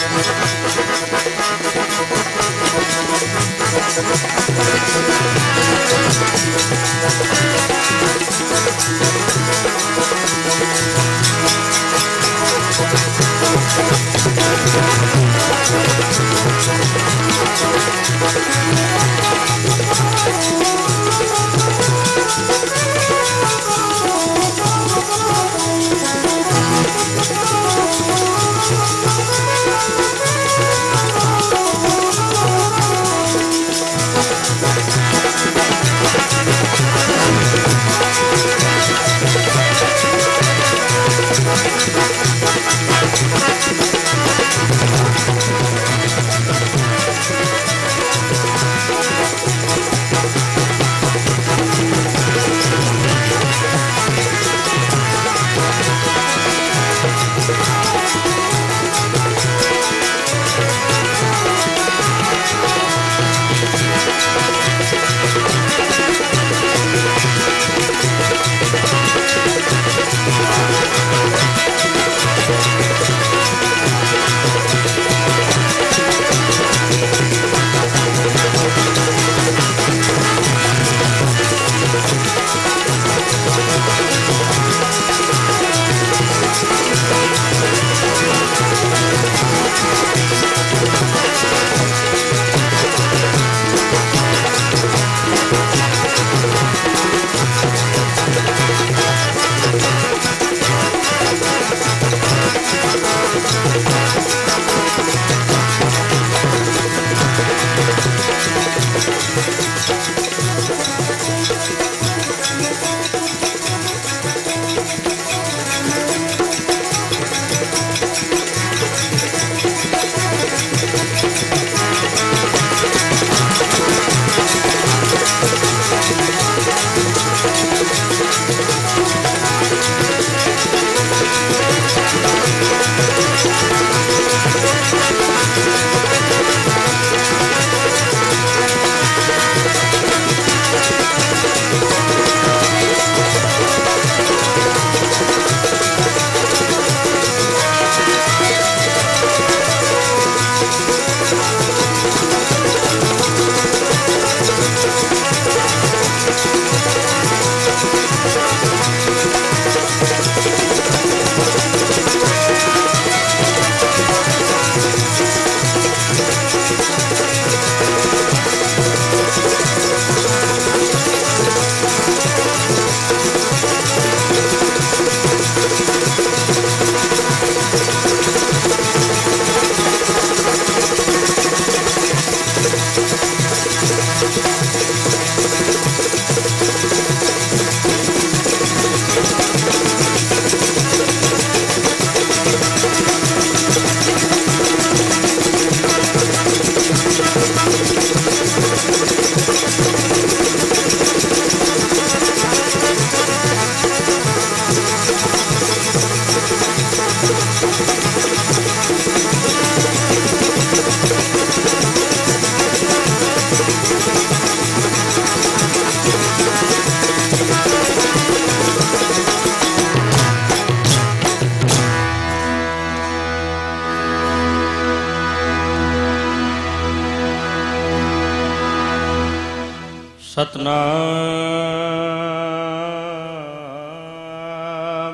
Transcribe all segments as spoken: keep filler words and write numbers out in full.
सतनाम।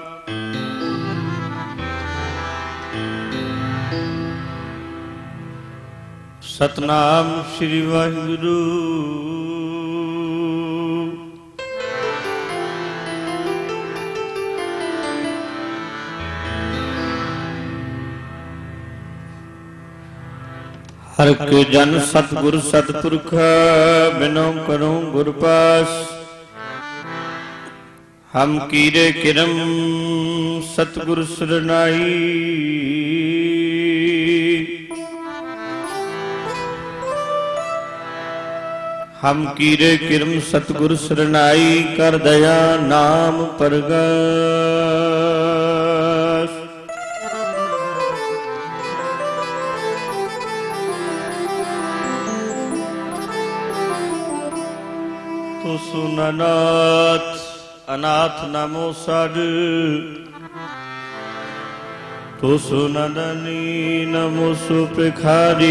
सतनाम श्री वाहिगुरु। हर के जन सतगुर सतपुरख बिनो करूं गुर पास। हम कीरे किरम सतगुर सरनाई। हम कीरे किरम सतगुर सरनाई कर दया नाम परगस। तो सुननाथ अनाथ नामो साध। तो सो नदनी न मोसो भिखारी,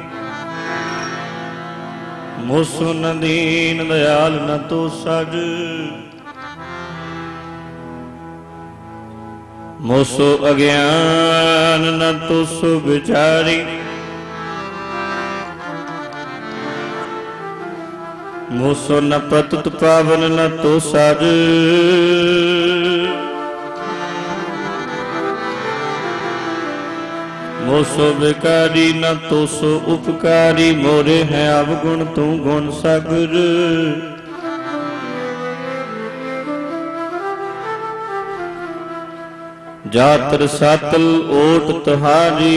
मोसो न दीन दयाल न तो सज, मोसो अज्ञान न तो सो विचारी, मोसो न पतुत पावन न तो सज, मोसो विकारी न तो सो उपकारी, मोरे हैं अवगुण तू गुण सागर, जातर सातल ओट तुहारी,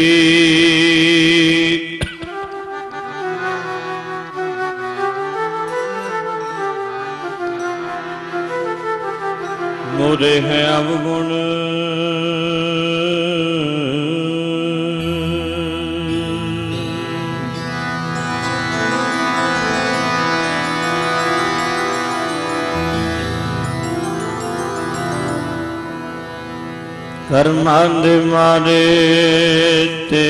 मोरे हैं अवगुण कर्मांध मारे ते,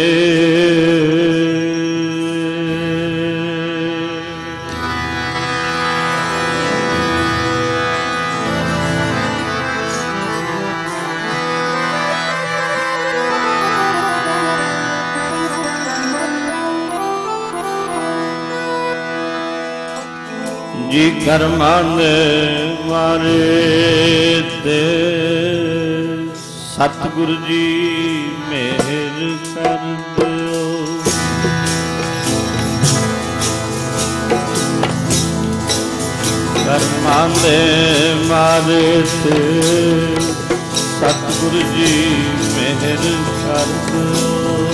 जी कर्मांध मारे ते, सतगुरु जी मेहर कर दो, कर्मां दे मारे ते सतगुरु जी मेहर कर दो।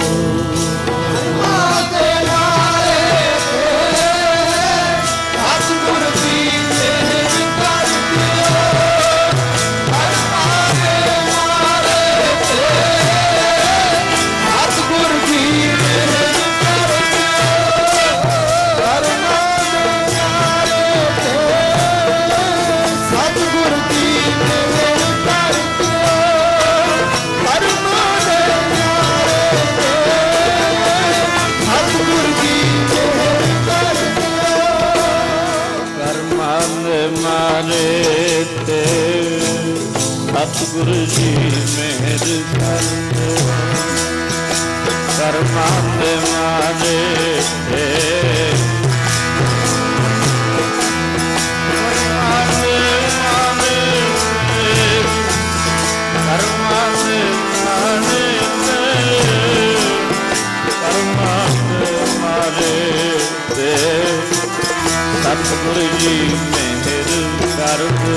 सतगुरु जी मेहर कर दो, कर्मां दे मारे ते कर्मां दे मारे ते कर्मां दे मारे ते कर्मां दे मारे ते सतगुरु जी मेहर कर दो।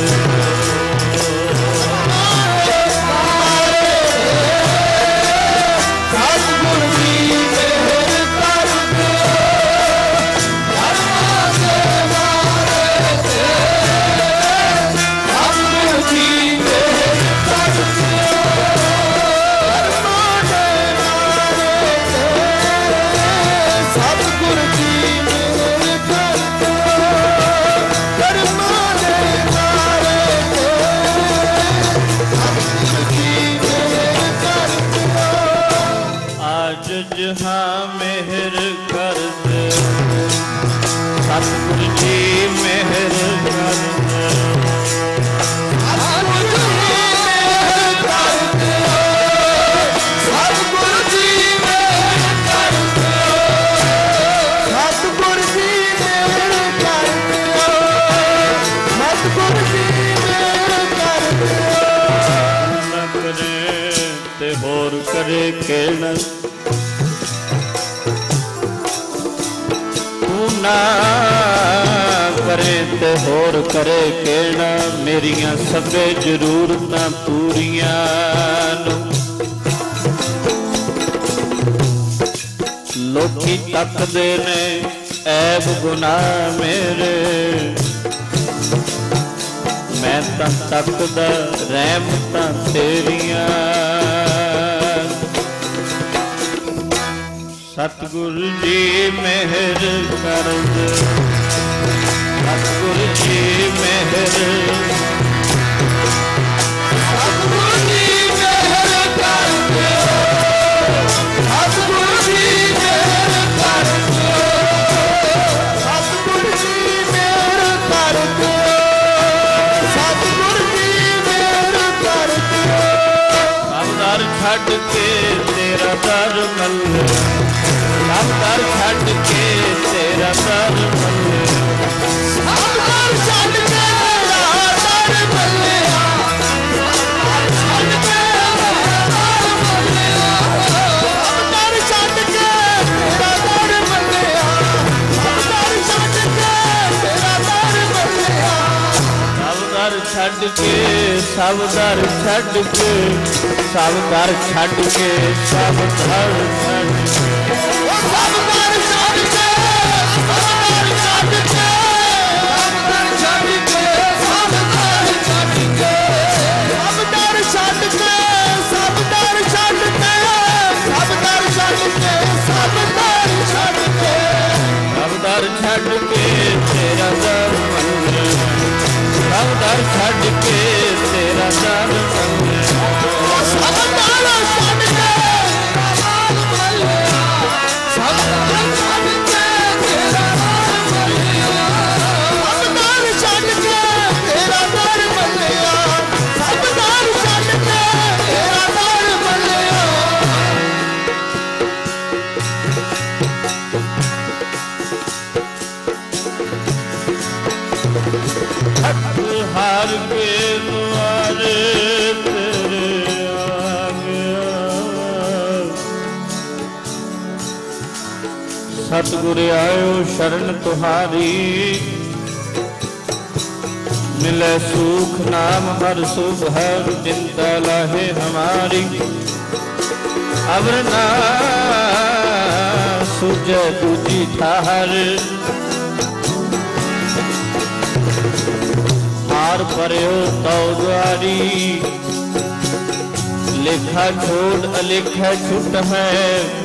हाँ मेहर कर दे सतगुरु जी मेहर कर दे, सतगुरु जी मेहर कर दे, सतगुरु जी मेहर कर दे, सतगुरु जी मेहर कर दे, न करे ते होर करे केण ना करे ते होर करे केना, मेरियां सबे जरूरतां पूरियां नूं लोकी तकदे ने ऐब गुनाह मेरे, मैं तां तकदा रहमतां तेरियां। सतगुरु जी मेहर कर दे, सतगुरु जी मेहर, सतगुरु जी मेहर कर दे, छड़ के तेरा दर मल्ले, सब दर छड़ के तेरा दर मल्ले, सब दर छड़ के तेरा दर मल्ले, छड़ के छड़ के सब दर छड़ के सब दर छड़ के सब दर छड़ के सब दर छड़ के सब दर छड़ के सब दर छड़ के सब दर छड़ के सब दर छड़ के सब दर छड़ के सब दर छड़ के सब दर छड़ के तेरा दर मल्ले, सब दर छड़ के तेरा दर मल्ले, सब दर छड़ के सब दर छड़ के तेरा दर मल्ले, सब दर छड़ के तेरा दर मल्ले, सब दर छड़ के तेरा दर मल्ले। हार के द्वारे तेरे आ गया, सतगुर आयो शरण तुहारी, मिले सुख नाम हर सुख हर चिंता लाहे हमारी, अवर ना सूझे दूजी ठाहर, हार पर्यो तो द्वारी, लेखा छोड़ अलेखा छुट है,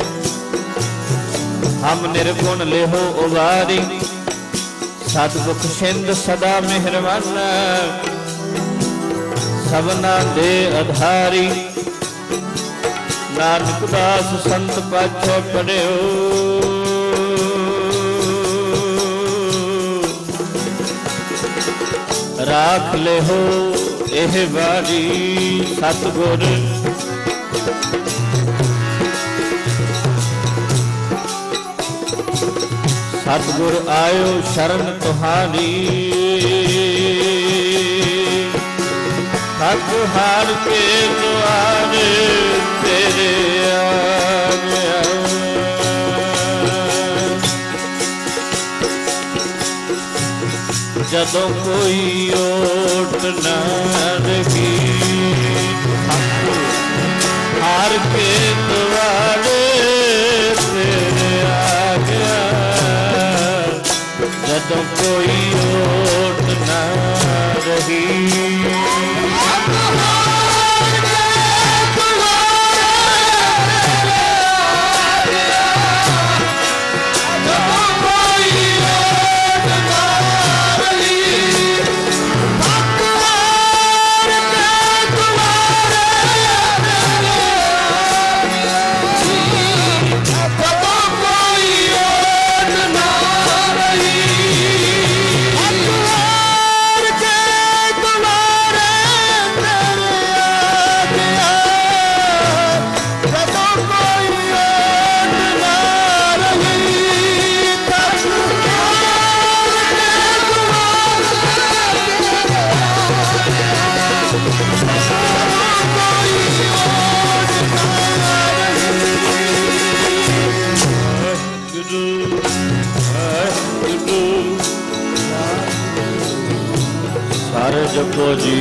हम निर्गुण लेहो उबारी, सतमुख सिंध सदा मेहरबान, सबना दे आधारी, नानक दास संत पाछे पढ़ियो, राख ले हो एह बारी सतगुर, सतगुर आयो शरण तुहारी, थक हार के द्वारे तेरे आ गया, जदों कोई ओट न रही, हार के द्वारे तेरे आ गया, जदों कोई ओट न रही, जपो जी,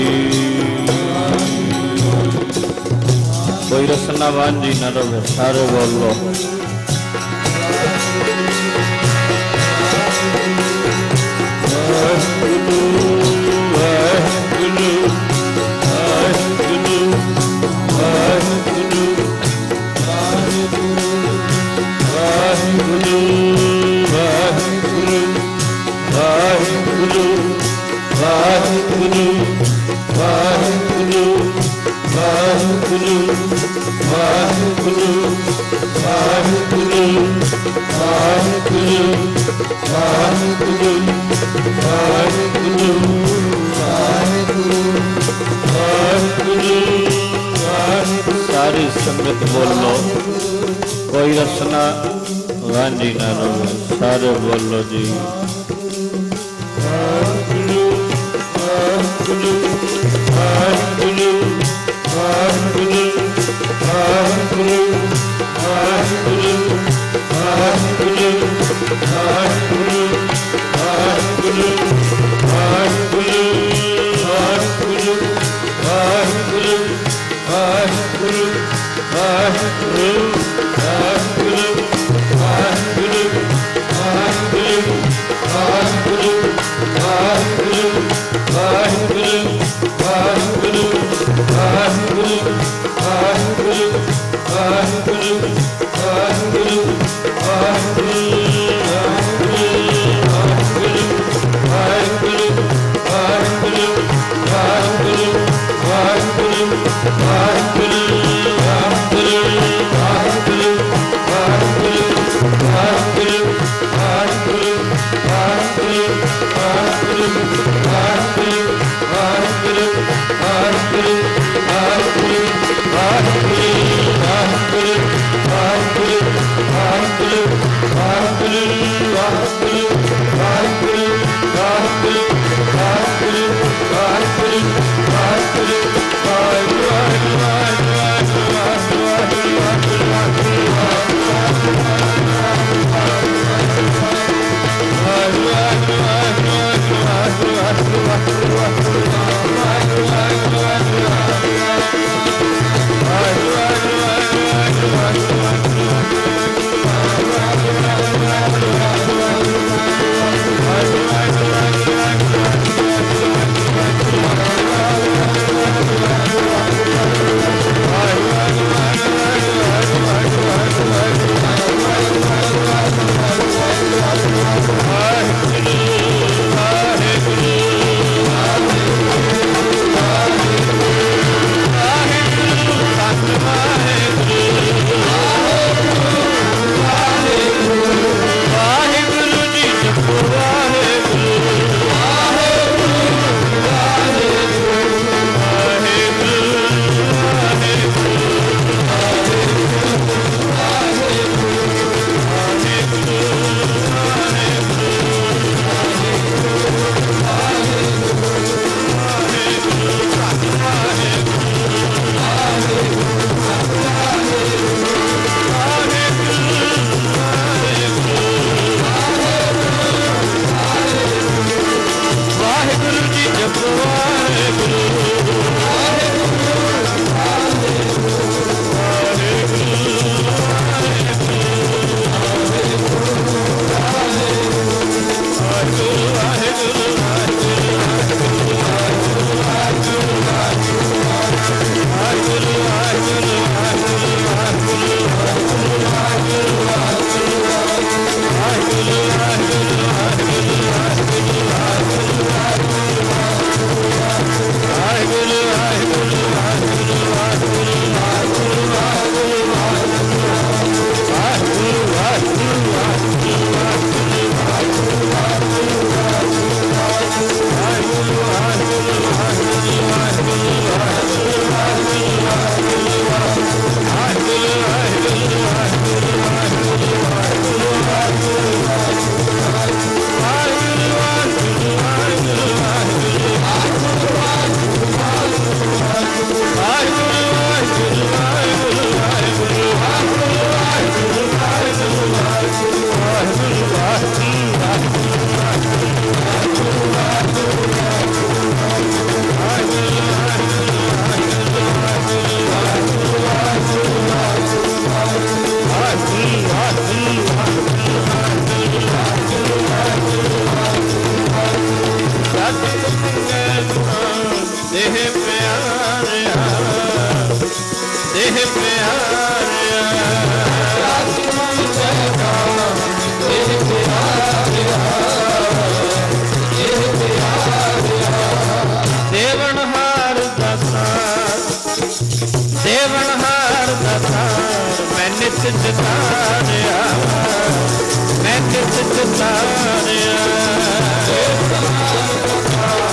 कोई रसना वांझी न रहे, सारे बोलो वाहिगुरु वाहिगुरु वाहिगुरु वाहिगुरु वाहिगुरु वाहिगुरु वाहिगुरु वाहिगुरु वाहिगुरु वाहिगुरु वाहिगुरु वाहिगुरु वाहिगुरु वाहिगुरु वाहिगुरु वाहिगुरु वाहिगुरु वाहिगुरु सारी संगत बोलो, कोई रसना गांधी ना रहे, सारे बोलो जी।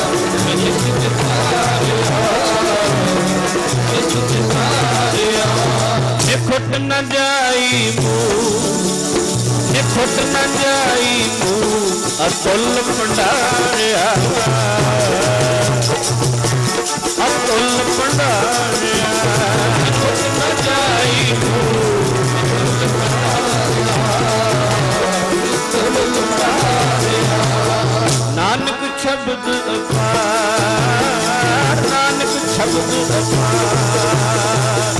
Yeah. अतुल भंडारिया अतुल भंडारिया न जाई नानक शब्द अपार नानक शब्द अपार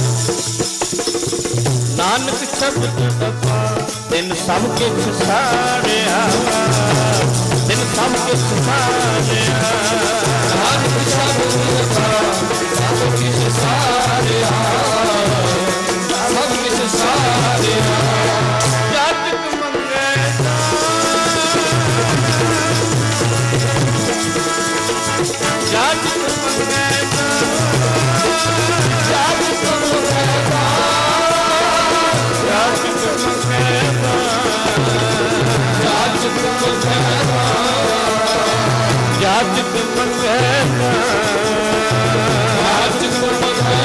नानक शब्द अपार तिन सब किछ सारिया तिन सब किछ सारिया नानक शब्द अपार सब किछ सारिया सब किछ सारिया जातक मंगे जातक मंगे जातक मंगे जातक मंगे जातक मंगे जातक मंगे जातक मंगे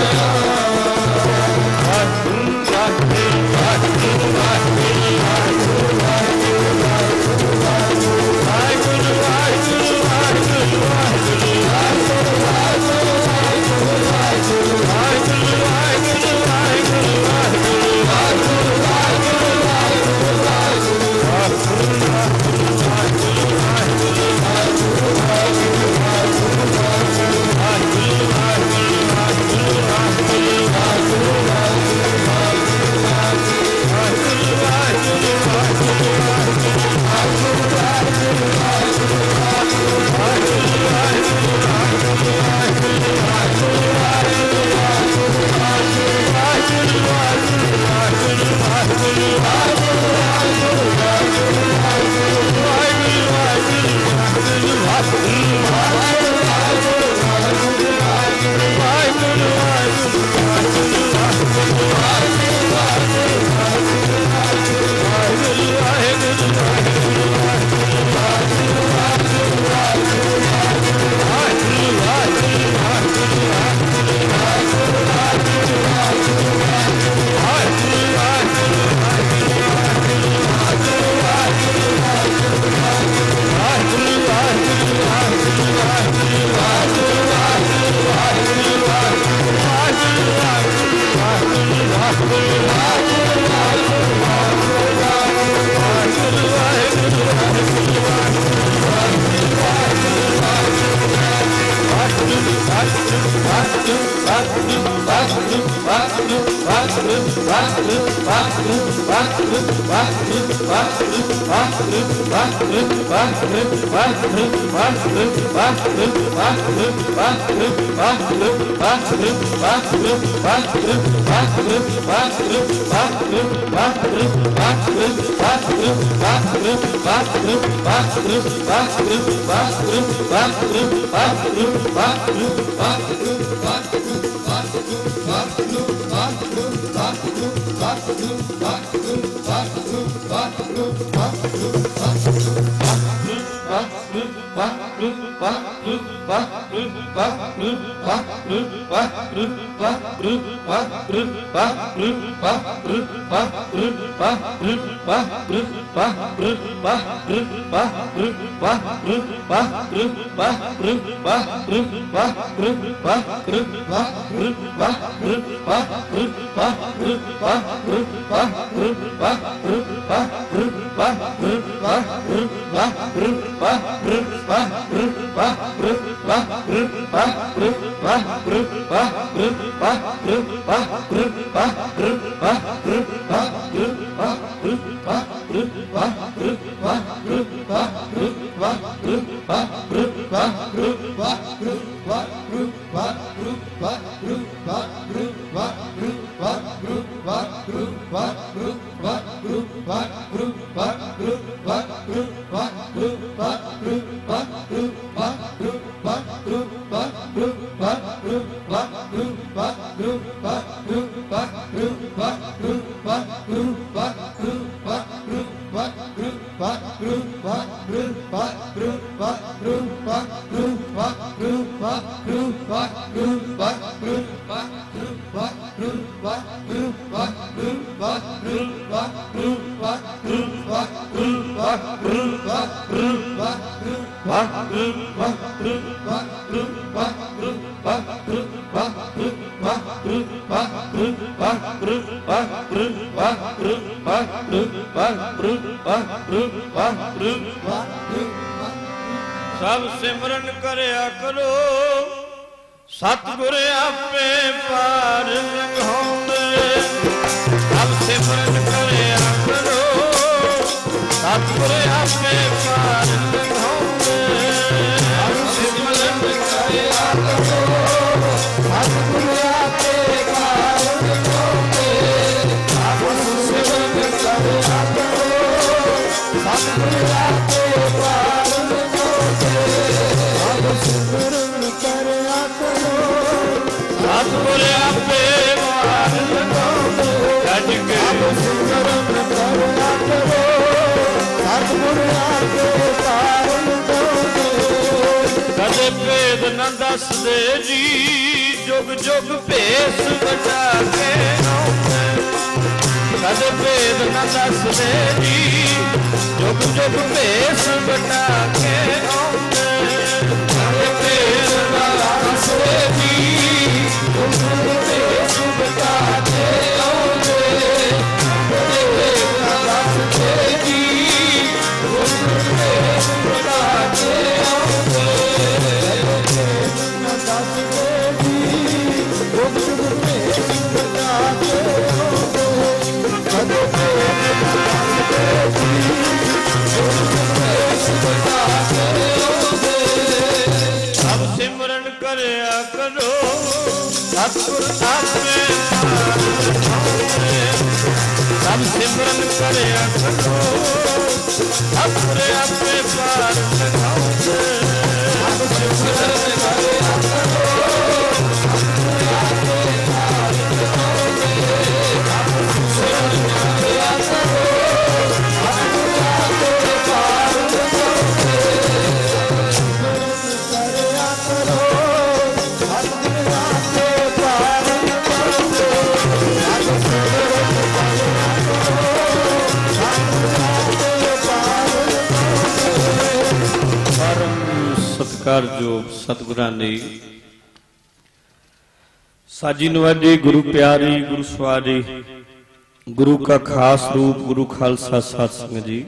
What? ਵਾਹਿਗੁਰੂ ਵਾਹਿਗੁਰੂ ਵਾਹਿਗੁਰੂ ਵਾਹਿਗੁਰੂ ਵਾਹਿਗੁਰੂ ਵਾਹਿਗੁਰੂ ਵਾਹਿਗੁਰੂ ਵਾਹਿਗੁਰੂ ਵਾਹਿਗੁਰੂ ਵਾਹਿਗੁਰੂ ਵਾਹਿਗੁਰੂ ਵਾਹਿਗੁਰੂ ਵਾਹਿਗੁਰੂ ਵਾਹਿਗੁਰੂ ਵਾਹਿਗੁਰੂ ਵਾਹਿਗੁਰੂ ਸਭ ਸਿਮਰਨ ਕਰਿਆ ਕਰੋ ਸਤਿਗੁਰ ਆਪੇ ਪਾਰ ਲੰਘਾਉਂਦੇ ਸਭ ਸਿਮਰਨ ਕਰਿਆ ਕਰੋ ਸਤਿਗੁਰ ਆਪੇ ਪਾਰ ਲੰਘਾਉਂਦੇ ਸਭ ਸਿਮਰਨ ਕਰਿਆ ਕਰੋ ਸਤਿਗੁਰ ਆਪੇ ਪਾਰ ਲੰਘਾਉਂਦੇ ਸਭ ਸਿਮਰਨ ਕਰਿਆ ਕਰੋ ਸਤਿਗੁਰ ਆਪੇ ਪਾਰ ਸਿਮਰਨ ਕਰਿਆ ਕਰੋ ਸਤਿਗੁਰ ਆਪੇ ਪਾਰ ਲੰਘਾਉਂਦੇ ਗੱਜ ਕੇ ਸਿਮਰਨ ਕਰਿਆ ਕਰੋ ਸਤਿਗੁਰ ਆਪੇ ਪਾਰ ਲੰਘਾਉਂਦੇ ਕਦੇ ਭੇਦ ਨਾ ਦੱਸਦੇ ਜੀ ਜੁਗ ਜੁਗ ਭੇਸ ਵਟਾ ਕੇ ਆਉਂਦੇ ਕਦੇ ਭੇਦ ਨਾ ਦੱਸਦੇ ਜੀ ਜੁਗ ਜੁਗ ਭੇਸ ਵਟਾ ਕੇ ਆਉਂਦੇ ਸਤਿਗੁਰ ਆਪੇ ਪਾਰ ਲੰਘਾਉਂਦੇ ਸਭ ਸਿਮਰਨ ਕਰਿਆ ਕਰੋ ਸਤਿਗੁਰ ਆਪੇ ਪਾਰ ਲੰਘਾਉਂਦੇ ਸਭ ਸਿਮਰਨ ਕਰਿਆ ਕਰੋ ਸਤਿਗੁਰ ਆਪੇ ਪਾਰ ਲੰਘਾਉਂਦੇ ਸਭ ਸਿਮਰਨ ਕਰਿਆ ਕਰੋ ਸਤਿਗੁਰ ਆਪੇ ਪਾਰ ਲੰਘਾਉਂਦੇ ਸਿਮਰਨ ਕਰਿਆ ਕਰੋ ਸਤਿਕਾਰਯੋਗ ਸਤਿਗੁਰਾਂ ਦੀ ਸਾਜੀ ਨਵਾਜੀ ਗੁਰੂ ਪਿਆਰੀ ਗੁਰੂ ਸਵਾਰੀ ਗੁਰੂ ਕਾ ਖਾਸ ਰੂਪ ਗੁਰੂ ਖਾਲਸਾ ਸਾਧ ਸੰਗਤ ਜੀ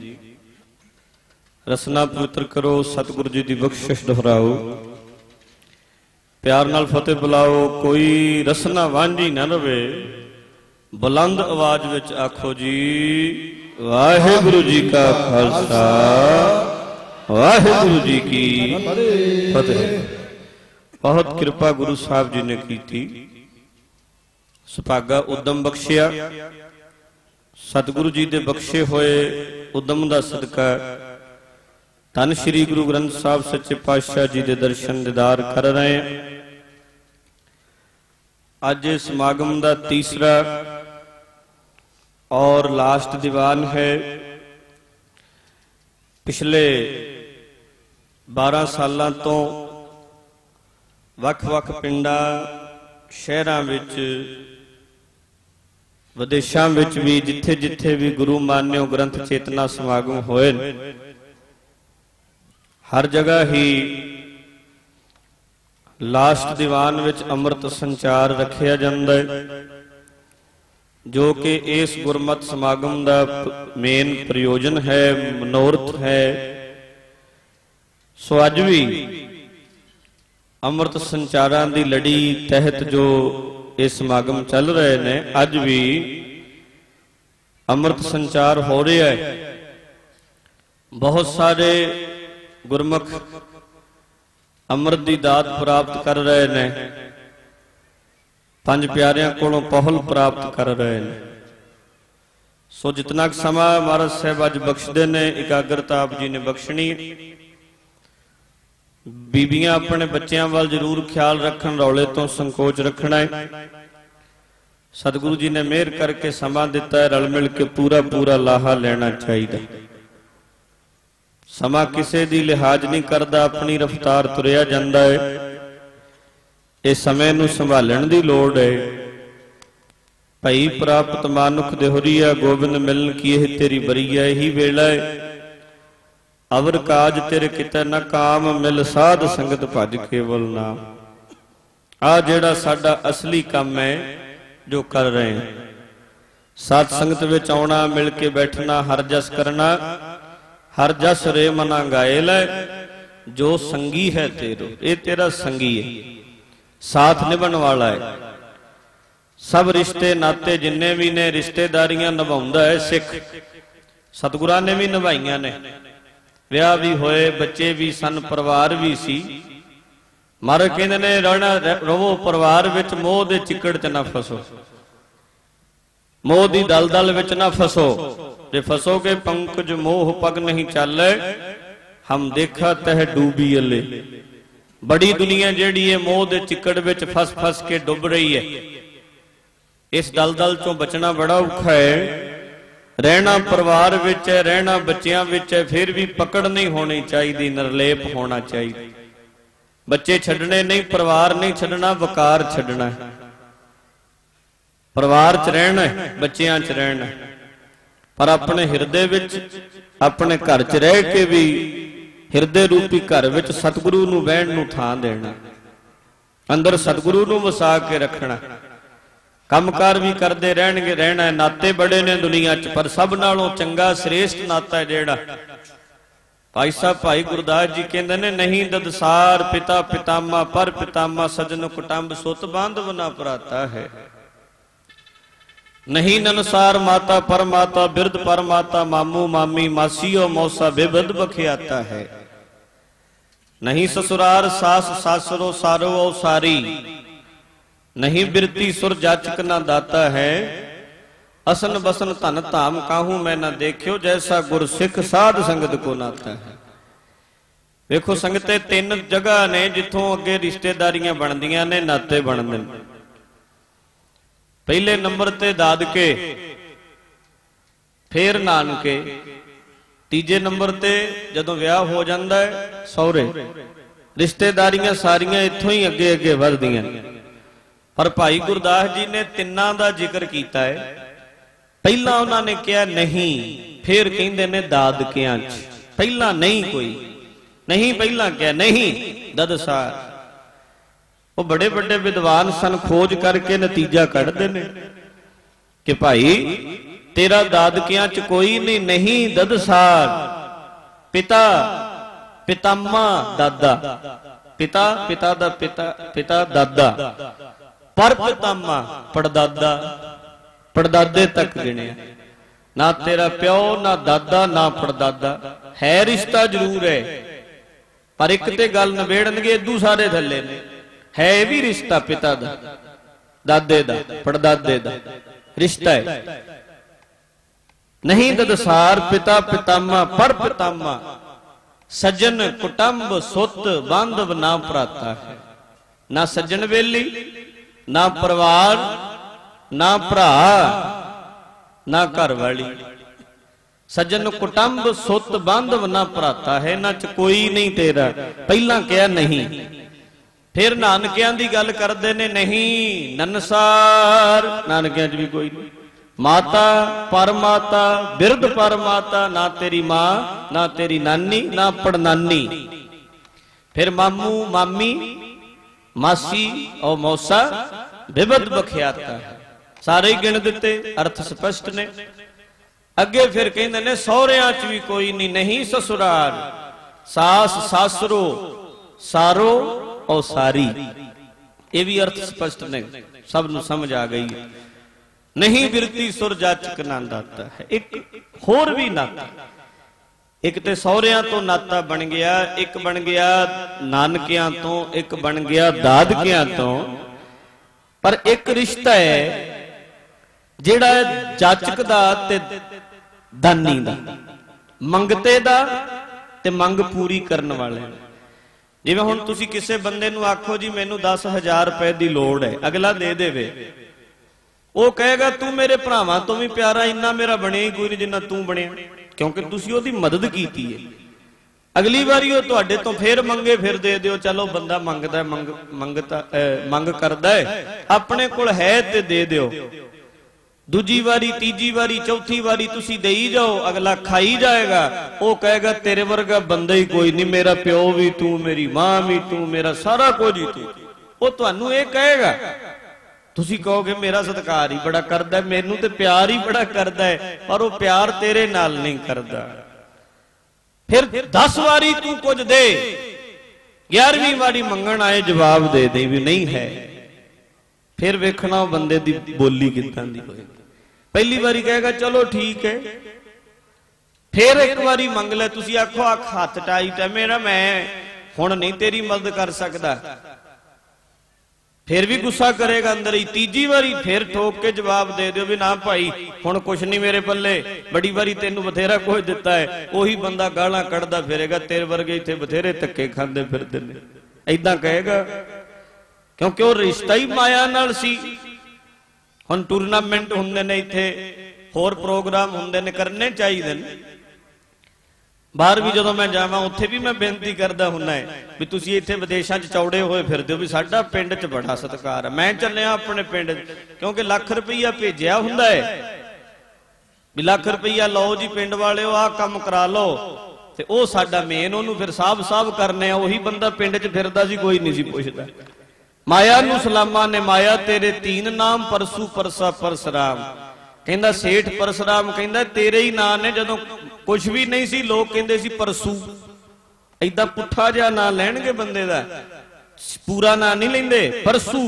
ਰਸਨਾ ਪਵਿੱਤਰ ਕਰੋ ਸਤਿਗੁਰੂ ਜੀ ਦੀ ਬਖਸ਼ਿਸ਼ ਦੁਹਰਾਓ ਪਿਆਰ ਨਾਲ ਫਤਿਹ ਬੁਲਾਓ ਕੋਈ ਰਸਨਾ ਵਾਂਝੀ ਨਾ ਰਵੇ ਬੁਲੰਦ ਆਵਾਜ਼ ਵਿੱਚ ਆਖੋ ਜੀ ਵਾਹਿਗੁਰੂ ਜੀ ਕਾ ਖਾਲਸਾ ਵਾਹਿਗੁਰੂ ਜੀ ਕੀ ਫਤਿਹ ਬਹੁਤ ਕਿਰਪਾ ਗੁਰੂ ਸਾਹਿਬ ਜੀ ਨੇ ਕੀਤੀ ਸੁਭਾਗਾ ਉਦਮ ਬਖਸ਼ਿਆ ਸਤਿਗੁਰੂ ਜੀ ਦੇ ਬਖਸ਼ੇ ਹੋਏ ਉਦਮ ਦਾ ਸਦਕਾ ਧੰਨ ਸ਼੍ਰੀ ਗੁਰੂ ਗ੍ਰੰਥ ਸਾਹਿਬ ਸੱਚੇ ਪਾਤਸ਼ਾਹ ਜੀ ਦੇ ਦਰਸ਼ਨ ਦੀਦਾਰ ਕਰ ਰਹੇ ਹਾਂ ਅੱਜ ਇਸ ਸਮਾਗਮ ਦਾ ਤੀਸਰਾ ਔਰ ਲਾਸਟ ਦੀਵਾਨ ਹੈ ਪਿਛਲੇ ਬਾਰਾਂ ਸਾਲਾਂ ਤੋਂ ਵੱਖ-ਵੱਖ ਪਿੰਡਾਂ ਸ਼ਹਿਰਾਂ ਵਿੱਚ ਵਿਦੇਸ਼ਾਂ ਵਿੱਚ ਵੀ ਜਿੱਥੇ ਜਿੱਥੇ ਵੀ ਗੁਰੂ ਮਾਨਿਓ ਗ੍ਰੰਥ ਚੇਤਨਾ ਸਮਾਗਮ ਹੋਏ ਹਰ ਜਗ੍ਹਾ ਹੀ ਲਾਸਟ ਦੀਵਾਨ ਵਿੱਚ ਅੰਮ੍ਰਿਤ ਸੰਚਾਰ ਰੱਖਿਆ ਜਾਂਦਾ ਹੈ ਜੋ ਕਿ ਇਸ ਗੁਰਮਤਿ ਸਮਾਗਮ ਦਾ ਮੇਨ ਪ੍ਰਯੋਜਨ ਹੈ ਮਨੋਰਥ ਹੈ ਸੋ ਅੱਜ ਵੀ ਅੰਮ੍ਰਿਤ ਸੰਚਾਰਾਂ ਦੀ ਲੜੀ ਤਹਿਤ ਜੋ ਇਹ ਸਮਾਗਮ ਚੱਲ ਰਹੇ ਨੇ ਅੱਜ ਵੀ ਅੰਮ੍ਰਿਤ ਸੰਚਾਰ ਹੋ ਰਿਹਾ ਹੈ ਬਹੁਤ ਸਾਰੇ ਗੁਰਮੁਖ ਅੰਮ੍ਰਿਤ ਦੀ ਦਾਤ ਪ੍ਰਾਪਤ ਕਰ ਰਹੇ ਨੇ ਪੰਜ ਪਿਆਰਿਆਂ ਕੋਲੋਂ ਪਹੁਲ ਪ੍ਰਾਪਤ ਕਰ ਰਹੇ ਨੇ ਸੋ ਜਿਤਨਾ ਕੁ ਸਮਾਂ ਮਹਾਰਾਜ ਸਾਹਿਬ ਅੱਜ ਬਖਸ਼ਦੇ ਨੇ ਇਕਾਗਰਤਾ ਆਪ ਜੀ ਨੇ ਬਖਸ਼ਣੀ ਬੀਬੀਆਂ ਆਪਣੇ ਬੱਚਿਆਂ ਵੱਲ ਜ਼ਰੂਰ ਖਿਆਲ ਰੱਖਣ ਰੌਲੇ ਤੋਂ ਸੰਕੋਚ ਰੱਖਣਾ ਹੈ ਸਤਿਗੁਰੂ ਜੀ ਨੇ ਮਿਹਰ ਕਰਕੇ ਸਮਾਂ ਦਿੱਤਾ ਹੈ ਰਲ ਮਿਲ ਕੇ ਪੂਰਾ ਪੂਰਾ ਲਾਹਾ ਲੈਣਾ ਚਾਹੀਦਾ ਸਮਾਂ ਕਿਸੇ ਦੀ ਲਿਹਾਜ਼ ਨਹੀਂ ਕਰਦਾ ਆਪਣੀ ਰਫ਼ਤਾਰ ਤੁਰਿਆ ਜਾਂਦਾ ਹੈ ਇਹ ਸਮੇਂ ਨੂੰ ਸੰਭਾਲਣ ਦੀ ਲੋੜ ਹੈ ਭਈ ਪ੍ਰਾਪਤ ਮਾਨੁਖ ਦੇਹੁਰੀਆ ਗੋਬਿੰਦ ਮਿਲਨ ਕੀ ਇਹ ਤੇਰੀ ਬਰੀਆ ਇਹੀ ਵੇਲਾ ਹੈ अवर काज तेरे किते न काम, मिल साध संगत भज केवल नाम। आ जेड़ा साडा असली काम है जो कर रहे हैं, साध संगत विच आउणा, मिल के बैठना, हर जस करना, हर जस रे मना गायल है। जो संगी है तेरो, ये तेरा संगी है, साथ निभण वाला है। सब रिश्ते नाते जिन्ने भी ने रिश्तेदारियां निभाउंदा है सिख। सतगुरां ने भी निभाइयां ने, विआह भी होए, बच्चे भी सन, परिवार भी सी। मारे कहंदे ने रहना रवो परिवार विच, मोह दे चिकड़ च ना फसो, मोह दी दलदल विच ना फसो। जे फसोगे पंकज मोह पग नहीं चाले, हम देखा तह डूबी अले। बड़ी दुनिया जेड़ी है मोह दे चिकड़ विच फस फस के डुब रही है। इस दलदल चों बचना बड़ा औखा है। रहना परिवार विच है, रहना बच्चियां विच है, फिर भी पकड़ नहीं होनी चाहिए, निर्लेप होना चाहिए। बच्चे छड्डने नहीं, परिवार नहीं छड्डना, वकार छड्डना है। परिवार च रहना है, बच्चियां च रहना है, पर अपने हिरदे विच, अपने घर च रह के भी हिरदे रूपी घर विच सतगुरु नूं बहण नूं थां देना, अंदर सतगुरु नूं वसा के रखना। कंमकार भी करते रहणगे, रहना है। नाते बड़े ने दुनिया च, पर सब नालों चंगा श्रेष्ठ नाता है जेड़ा। भाई साहब भाई गुरदास जी कहते ने, नहीं ददसार पिता पितामा, पर पितामा सजन कुटुंब, सुत बांधव ना भराता है। नहीं ननसार माता पर माता, बिरद पर माता, मामू मामी मासियो मौसा, बेबद बखियाता है। नहीं ससुरार सास सासरो, सारो औ सारी, नहीं बिरती सुर जाचक ना दाता है। असन बसन धन धाम काहू मैं ना देखियो, जैसा गुर सिख साध संगत को नाता है। देखो संगते तीन जगह ने जिथों अगे रिश्तेदारियां बनदियां ने, नाते बनदे ने। पहले नंबर ते दादके, फिर नानके, तीजे नंबर ते जदों विआह हो जांदा है सौहरे। रिश्तेदारियां सारियां इत्थों ही अगे अगे वधदियां। पर भाई गुरदास जी ने तिन्नां दा जिक्र कीता है। पहला उन्होंने कहा नहीं, फिर कहंदे ने दादकियां च। पहला नहीं कोई नहीं, पहला क्या नहीं ददसार। वो बड़े बड़े विद्वान सन, खोज करके नतीजा कढ़दे ने कि भाई तेरा दादकियां च कोई नहीं, नहीं ददसार। पिता पितामा दादा, पिता पिता दा पिता पिता दादा, पर पितामा पड़दादा, पड़दादे तक गिणिया। ना तेरा प्यो ना दादा ना पड़दादा है। रिश्ता जरूर है, पर एक ते गल नवेड़नगे, इदू सारे थल्ले ने। है भी रिश्ता पिता दा, दादे दा, पड़दादे दा रिश्ता है। नहीं ददसार पिता पितामा, पर पितामा सज्जन कुटुंब, सुत बांधव ना भराता है। ना सज्जन वेली, ना परिवार, ना भरा, ना घर वाली। सज्जन कुटुंब सुत बांधव ना भराता है, ना च कोई नहीं तेरा। पहला क्या नहीं, फिर नानकियां दी गल करदे ने, नहीं ननसार, नानकियां च भी कोई नहीं। माता परमाता, बिरद परमाता, ना तेरी मां ना तेरी नानी ना पड़नानी। फिर मामू मामी मासी और मौसा, बेबद बखियाता है। सारे गिण दिते, अर्थ स्पष्ट ने। अगे फिर कहंदे ने सौहरियां च भी कोई नहीं, नहीं ससुराल, सास सासरो, सारो और सारी। ये भी अर्थ स्पष्ट ने, सब नूं समझ आ गई है। नहीं बिरती सुर जाचक ना दाता है। एक होर भी नाता, एक ते सौहरियां तो नाता बन गया, एक बन गया नानकियां तो, एक बन गया दादकियां तो। पर एक रिश्ता है जेड़ा जाचक दा ते दानी दा, मंगते दा ते मंग पूरी करन वाले। जिवें हुण तुसीं किसे बंदे नूं आखो जी मैनूं दस हजार रुपए दी लोड़ है, अगला दे देवे, वो कहेगा तू मेरे भरावां तो भी प्यारा, इन्ना मेरा बने ही कोई नहीं जिन्ना तू बने, क्योंकि तुसीं ओहदी मदद कीती है। अगली बारी वो तुहाडे तो फिर मंगे फिर दे दिओ। चलो बंदा मंगदा मंग मंगता मंग करदा है, अपने कोल है ते दे दिओ। दूजी वारी तीजी वारी चौथी वारी तुसी देई जाओ, अगला खाई जाएगा। वो कहेगा तेरे वर्गा बंदा ही कोई नहीं, मेरा प्यो भी तू, मेरी मां भी तू, मेरा सारा कुछ ही तू। वो तुहानू ये कहेगा, तुसी कहोगे मेरा सत्कार ही बड़ा करदा है, मैनू ते प्यार ही बड़ा करदा है, पर वो प्यार तेरे नाल नहीं करदा। फिर दस वारी तू कुछ दे, ग्यारहवीं वारी मंगण आए जवाब दे दे भी नहीं है। फिर वेखना बंदे दी बोली किदां दी होएगी। पहली बारी कहेगा चलो ठीक है, फिर एक बारी मंग ले, तुसी आखो आख हाथ टाइट है मेरा, मैं हुण नहीं तेरी मदद कर सकदा, फिर भी गुस्सा करेगा अंदर ही। तीजी बारी फिर ठोक के जवाब दे दो भी ना भाई हुण कुछ नहीं मेरे पल्ले, बड़ी बारी तेनू बथेरा कुछ दिता है। उही बंदा गालां कढ़दा फिरेगा, तेरे वर्गे इत्थे बथेरे धक्के खांदे फिरदे ने, ऐदां कहेगा, क्योंकि वो रिश्ता ही माया नाल सी। हुण टूरनामेंट हुंदे ने इत्थे, होर प्रोग्राम हुंदे ने, करने चाहिए ने। बाहर भी जदों मैं जावां उत्थे भी मैं बेनती करदा हुंदा है भी तुसीं इत्थे विदेशां च चौड़े होए फिरदे हो भी साडा पिंड च बड़ा सत्कार है। मैं चलिया अपने पिंड क्योंकि लख रुपया भेजिया हुंदा है भी लख रुपया लो जी पिंड वाले आ काम करा लो, ते ओ साडा मेन ओनू फिर साहब साहब करने आ। उही बंदा पिंड च फिरदा सी, कोई नहीं सी पुछदा। माया नू सलामा ने माया तेरे तीन नाम, परसू परसा परसराम। कहंदा सेठ परसराम कहंदा तेरे ही नाम ने, जदों कुछ भी नहीं सी लोग कहंदे सी परसू। ऐदा पुठा जिहा ना लैणगे बंदे दा, पूरा ना नहीं लैंदे, परसू।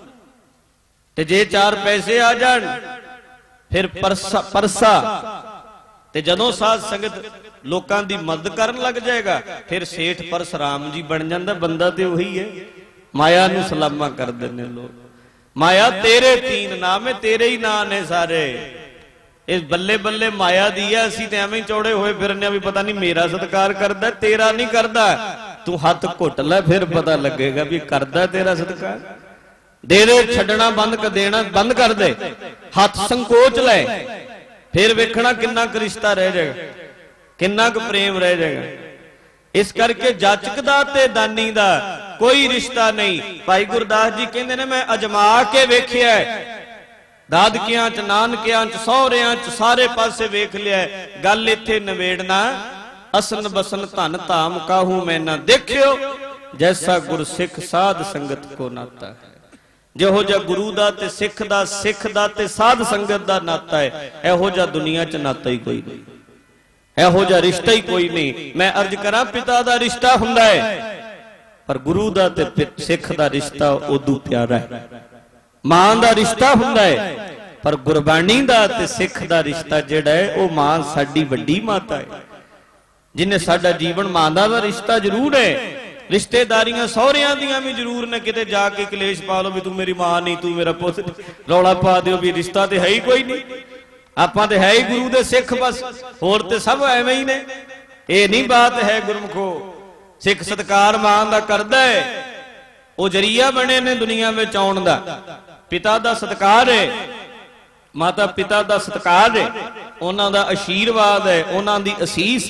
ते जे चार पैसे आ जाण फिर परसा परसा। ते जदों साध संगत लोकां दी मदद करन लग जाएगा फिर सेठ परसराम जी बन जांदा। बंदा ते उही है, माया नू सलामा कर देने लोग। माया तेरे तीन नाम है, तेरे ही नाम ने सारे। इस बल्ले बल्ले माया दी है, असीं ते एवें चौड़े होए फिरने भी पता नहीं मेरा सत्कार करदा तेरा नहीं करदा। तू हाथ घुट लै फिर पता लगेगा भी करदा तेरा सत्कार। दे दे छड्डना बंद कर देना बंद कर दे, हाथ संकोच ले, फिर वेखना किन्ना क रिश्ता रह जाएगा, किन्ना क प्रेम रह जाएगा। इस करके जाचकदा ते दानी दा कोई रिश्ता नहीं। भाई गुरदास जी कहंदे ने मैं अजमा के वेखिया, दादकियां च नानकियां च सौहरियां च सारे पासे वेख लिया, गल इत्थे नवेड़ना असन बसन धन धाम काहू मैं ना देखियो, जैसा गुर सिख साध संगत को नाता है। जिहो जिहा गुरु दा ते सिख दा, सिख दा ते साध संगत दा नाता है, इहो जिहा दुनिया च नाता ही कोई नहीं, इहो जिहा रिश्ता ही कोई नहीं। मैं अर्ज करा पिता दा रिश्ता हुंदा है, पर गुरु दा ते सिख दा रिश्ता उदू प्यारा है। मां दा रिश्ता हुंदा है, पर गुरबाणी दा ते सिख दा रिश्ता जिहड़ा है वो मां साडी वड्डी माता है, जिन्हें साडा जीवन मां दा रिश्ता जरूर है। रिश्तेदारियां सौहरियां दियां भी जरूर ने, किते जाके कलेश पा लो भी तू मेरी मां नहीं तू मेरा पुत, रौला पा दियो भी रिश्ता ते है ही कोई नहीं, आपां ते है ही गुरु दे सिख, बस होर ते सब एवें ही ने। ये नहीं बात है गुरमुखो। सिख सत्कार मां दा करदा है, वो जरिया बने ने दुनिया में आउण दा। पिता दा सत्कार है, माता पिता दा सत्कार है, उन्हां दा आशीर्वाद है, उन्हां दी असीस,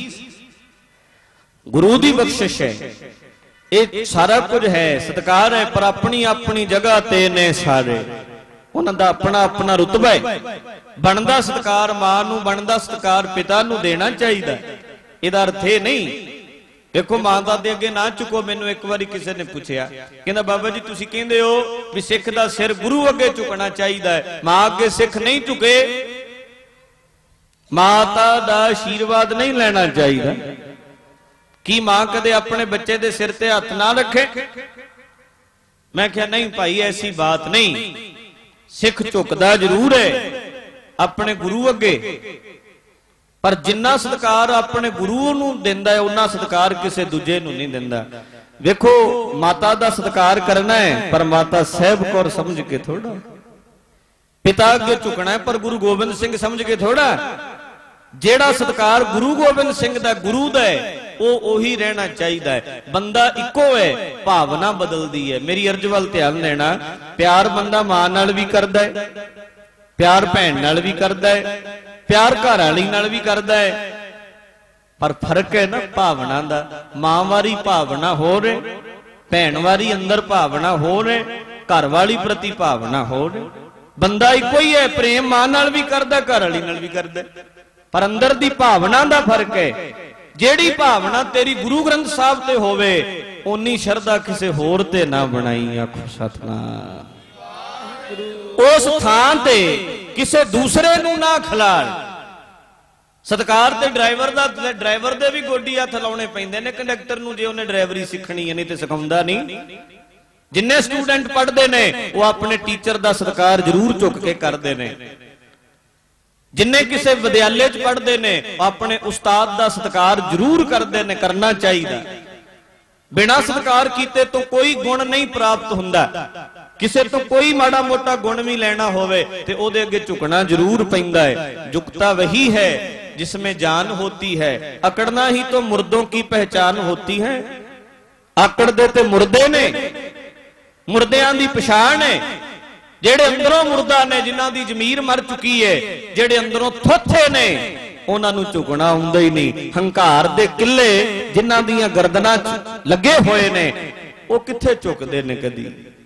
गुरु दी बख्शिश है, ये सारा कुछ है, सत्कार है। पर अपनी अपनी जगह ते ने सारे, उन्हां दा अपना अपना रुतबा है। बनदा सत्कार मां नू, बनदा सत्कार पिता नू देना चाहिए। इहदा अर्थ ये नहीं देखो माता दे अगे ना चुको। मैनू एक बारी किसी ने पूछया, कहंदा बाबा जी तुसीं कहंदे हो भी सिख दा सिर गुरु अगे झुकना चाहिए, मां अगे सिख नहीं झुके, माता दा आशीर्वाद नहीं लेना चाहिए। कि मां कदे अपने बच्चे दे सिर ते हथ ना रखे? मैं क्या नहीं भाई ऐसी बात नहीं। सिख झुकदा जरूर है अपने गुरु अगे, पर जिन्ना सत्कार अपने गुरु नू दिंदा है उन्ना सत्कार किसी दूजे नू नहीं दिंदा। देखो माता दा सत्कार करना है, पर माता साहिब कौर समझ के थोड़ा, पिता अगे झुकना है पर गुरु गोबिंद सिंह समझ के थोड़ा। जेड़ा सत्कार गुरु गोबिंद सिंह दा गुरु दा है वो ओही रहना चाहिए। बंदा इको है, भावना बदलदी है। मेरी अर्ज वल ध्यान देना, प्यार बंदा मां नाल भी करदा है, प्यार भैन नाल भी करदा है, प्यार घर वाली नाल भी करदा है, पर फर्क है ना भावना दा। मां वाली भावना हो रहे, भैन वाली अंदर भावना हो रहे, घर वाली प्रति भावना हो रहे। बंदा इको ही है, प्रेम मां नाल भी करदा, घर वाली नाल भी करदा, पर अंदर दी भावना दा फर्क है। जेड़ी भावना तेरी गुरु ग्रंथ साहब ते होवे उन्नी शरदा किसे होर ते ना बनाई। आखो सतनाम। उस थां ते किसे दूसरे नू ना खिलाड़। सत्कार ते ड्राइवर दा, ड्राइवर दे भी गोडी हथ लाने पैंदे ने कंडक्टर नू जे उन्हें ड्राइवरी सीखनी है, नहीं ते सिखाउंदा नहीं। जिन्ने स्टूडेंट पढ़ते ने वो अपने टीचर दा सत्कार जरूर चुक के करते ने। जिन्ने किसी विद्यालय च पढ़ते ने अपने उस्ताद दा सत्कार जरूर करते ने, करना चाहिए। बिना सत्कार कीते तो कोई गुण नहीं प्राप्त हुंदा। किसी तो कोई माड़ा मोटा गुण भी लेना होवे ते ओदे अगे झुकना जरूर पैंदा है। झुकता वही है जिसमें जान होती है, अकड़ना ही तो मुर्दों की पहचान होती है। आकड़ दे ते मुर्दे ने, मुर्दियां दी पछाण है। जेड़े अंदरों मुर्दा ने, जिन्हां दी जमीर मर चुकी है, जेड़े अंदरों थोथे ने, उन्हां नूं झुकना हुंदा ही नहीं। हंकार दे किले जिन्हां दीयां गर्दनां लगे होए ने, वो किथे झुकदे ने कदी?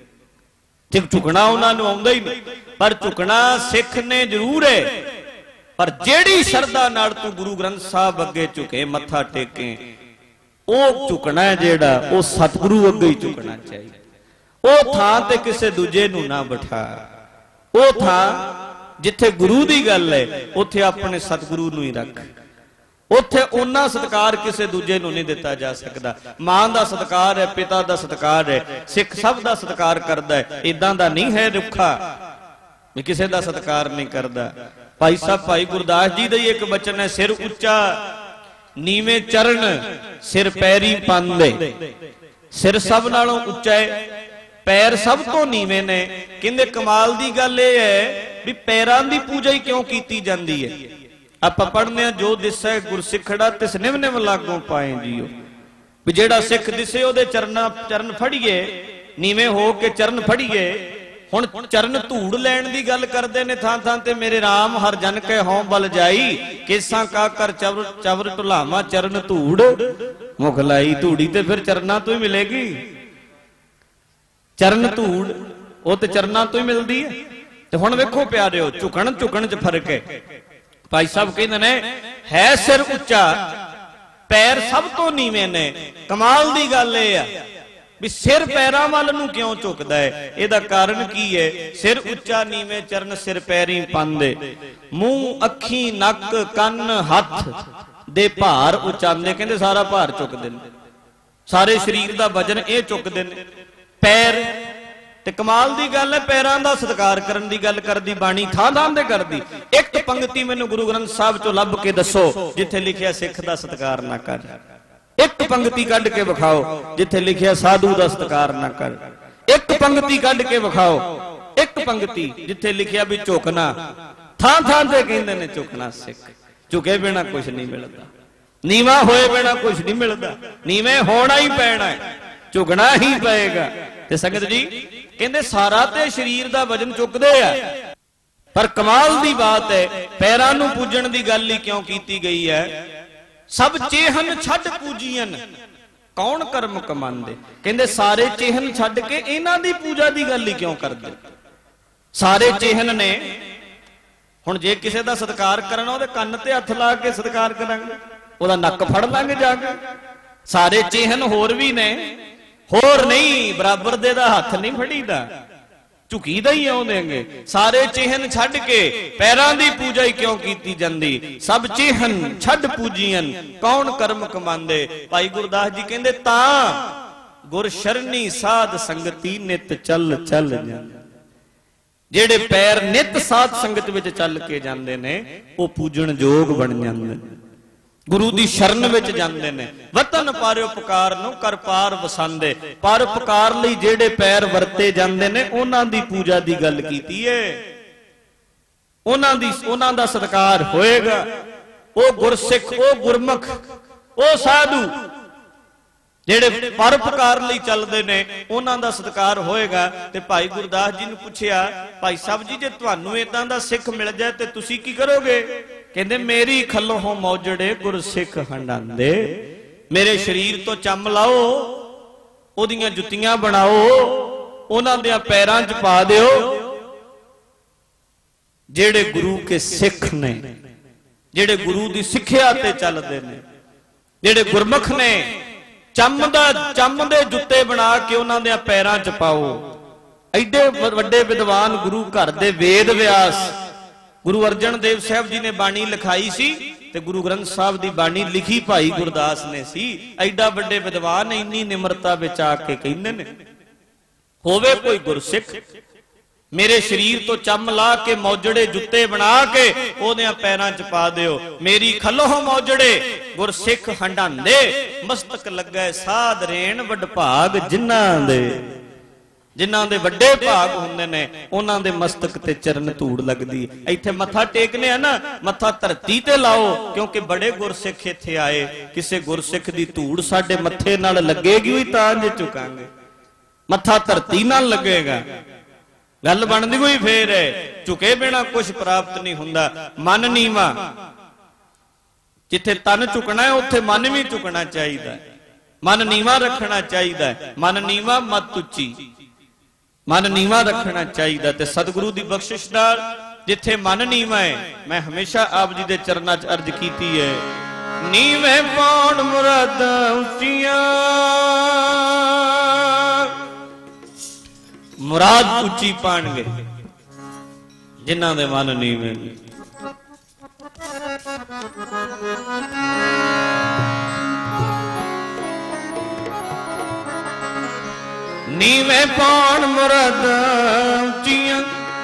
झुकना उन्होंने आउंदा ही नहीं। पर झुकना सिख ने जरूर है, पर जेड़ी शरदा नाल तू गुरु ग्रंथ साहब अगे झुके, मत्था टेके, वो झुकना है जेड़ा, वो सतगुरु अगे ही झुकना चाहिए। वो थां ते किसे दूजे नू ना बिठा। वो थां जिथे गुरु दी गल है उथे अपने सतगुरु नू ही रख। उथे उन्ना सत्कार किसी दूजे नू नहीं दिता जा सकता। मां दा सत्कार है, पिता दा सत्कार है, सिख सब दा सत्कार करदा है। इदां दा नहीं है रुखा भी किसी दा सत्कार नहीं करदा। भाई साहब भाई गुरदास जी दा एक बचन है, सिर उच्चा नीवे चरण सिर पैरी पांदे। सिर सब नालों उच्चा है, पैर सब तो नीवे ने। कहंदे कमाल दी गल ये है भी पैरां दी पूजा ही क्यों कीती जांदी है? आप पढ़ने जो दिसै गुरसिखड़ा तिस निव निव लागों पाए जियो। भी जेड़ा सिख दिसे ओदे चरना चरण फड़िए, नीवे हो के चरण फड़िए। हुण चरण धूड़ लैण दी गल करदे ने थां थां ते, मेरे राम हर जन के हों बल जाई, केसां का कर चवर चवर ढुलावा चरण धूड़ मुख लाई। धूड़ी ते फिर चरना तो ही मिलेगी। चरण धूड़ वो ते चरना तो ही मिलदी है। ते हुण वेखो प्यारिओ, झुकण झुकण च फर्क है। भाई साहब कहते ने है सिर उच्चा, पैर सब तो नीवे ने। कमाल दी गल ये है भी सिर पैरां वाल नूं क्यों झुकदा है? इहदा कारण की है? सिर उच्चा नीवे चरण सिर पैरी पांदे। मूंह अखी नक कन हथ दे भार उचांदे। कहंदे सारा भार चुकदे ने, सारे शरीर दा वजन ये चुकदे ने पैर। ते कमाल दी गल है, पैरां दा सत्कार करन दी गल करदी बाणी थां थां ते करदी। एक पंक्ति मैनूं गुरु ग्रंथ साहब चों लभ के दसो जिथे लिखिया सिख दा सत्कार ना कर। एक पंक्ति कढ के विखाओ जिथे लिखिया साधु दा सत्कार ना कर। एक पंक्ति कढ के विखाओ, एक पंक्ति जिथे लिखिया भी झुकना। थां थां ते कहंदे ने झुकना सिख। झुके बिना कुछ नहीं मिलदा, नीवा होए बिना कुछ नहीं मिलदा। नीवे होना ही पैना है, झुकना ही पएगा। ते संगत जी कहंदे सारा ते शरीर दा वजन चुकदे आ, पर कमाल दी बात है पैरां नूं पूजण दी गल ही क्यों कीती गई है? सब चेहन छड्ड पूजीयन कौन कर्म कमांदे। कहंदे सारे चेहन छड्ड के इन्हां दी पूजा दी गल ही क्यों करदे? सारे चेहन ने। हुण जे किसे दा सत्कार करना ओदे कंन ते हत्थ ला के सत्कार करांगे, ओदा नक फड़ लांगे जाके। सारे चेहन होर भी ने, होर नहीं बराबर दे दा हथ नहीं फड़ीदा, झुकीदा ही आउं देंगे। सारे चेहन छड्ड के पैरां दी पूजा ही क्यों कीती जांदी? सब चेहन छड्ड पूजीयन कौन कर्म कमांदे। भाई गुरदास जी कहंदे तां गुर शरणी साध संगति नित चल चल जांदे। जेड़े पैर नित साध संगत विच चल के जांदे ने वो पूजन जोग बन जांदे, गुरु दी शरण विच जांदे ने। वतन परोपकार नूं कर पार वसांदे। परोपकार लई जेड़े पैर वरते जांदे ने उन्हां दी पूजा दी गल कीती है, उन्हां दी उन्हां दा सत्कार होएगा। ओ गुरसिख, ओ गुरमुख, ओ साधु जेड़े परोपकार लई चलदे ने उन्हां दा सत्कार होएगा। ते भाई गुरदास जी नूं पुछिया, भाई साहब जी जे तुहानूं इदां दा सिख मिल जाए ते तुसीं की करोगे? कहंदे मेरी खल्लों मौजड़े गुरसिख हंडांदे। मेरे शरीर तो चम लाओ, ओदियां जुत्तियां बनाओ, उन्हां दे पैरां च पा दिओ, जेड़े गुरु के सिख ने, जेड़े गुरु की सिक्ख्या ते चलते ने, जेड़े गुरमुख ने, चमदा चमदे जुत्ते बना के उन्हां दे पैरां च पाओ। एडे वड्डे विद्वान गुरु घर दे वेद व्यास गुरु अर्जन देव साहब जी ने बाणी लिखाई सी ते गुरु ग्रंथ साहब दी बाणी लिखी भाई गुरदास ने सी। एडा वड्डे विद्वान इन्नी निमरता विच आके कहंदे ने, होवे कोई गुरसिख मेरे शरीर तो चम ला के मौजड़े जुत्ते बना के ओदे पैरां च पा दिओ। मेरी खलोह मौजड़े गुरसिख हंडांदे, मस्तक लगे साध रेण वडभाग जिन्हां दे। जिन्हां दे वड्डे भाग हुंदे ने उन्हां दे मस्तक ते चरण धूड़ लगदी। इत्थे मत्था टेकने आ ना, मत्था धरती ते लाओ, क्योंकि बड़े गुरसिख इत्थे आए। किसे गुरसिख दी धूड़ साडे मत्थे नाल लगेगी ही तां जे झुकांगे, मत्था धरती नाल लगेगा। गल बनदी कोई फेर है, झुके बिना कुछ प्राप्त नहीं हुंदा। मन नीवा, जिथे तन झुकना है उत्थे मन भी झुकना चाहिए, मन नीवा रखना चाहिए। मन नीवा मत उच्ची, मन नीवा रखना चाहिए। ते सतगुरु की बख्शिश नाल जिथे मन नीवा है, मैं हमेशा आप जी के चरणों च अर्ज की है, नीवे पाउण मुरादां उच्चियां, मुराद उच्ची पाणगे जिन्हां दे मन नीवे। नीवे पाउण मुरादां उच्चियां,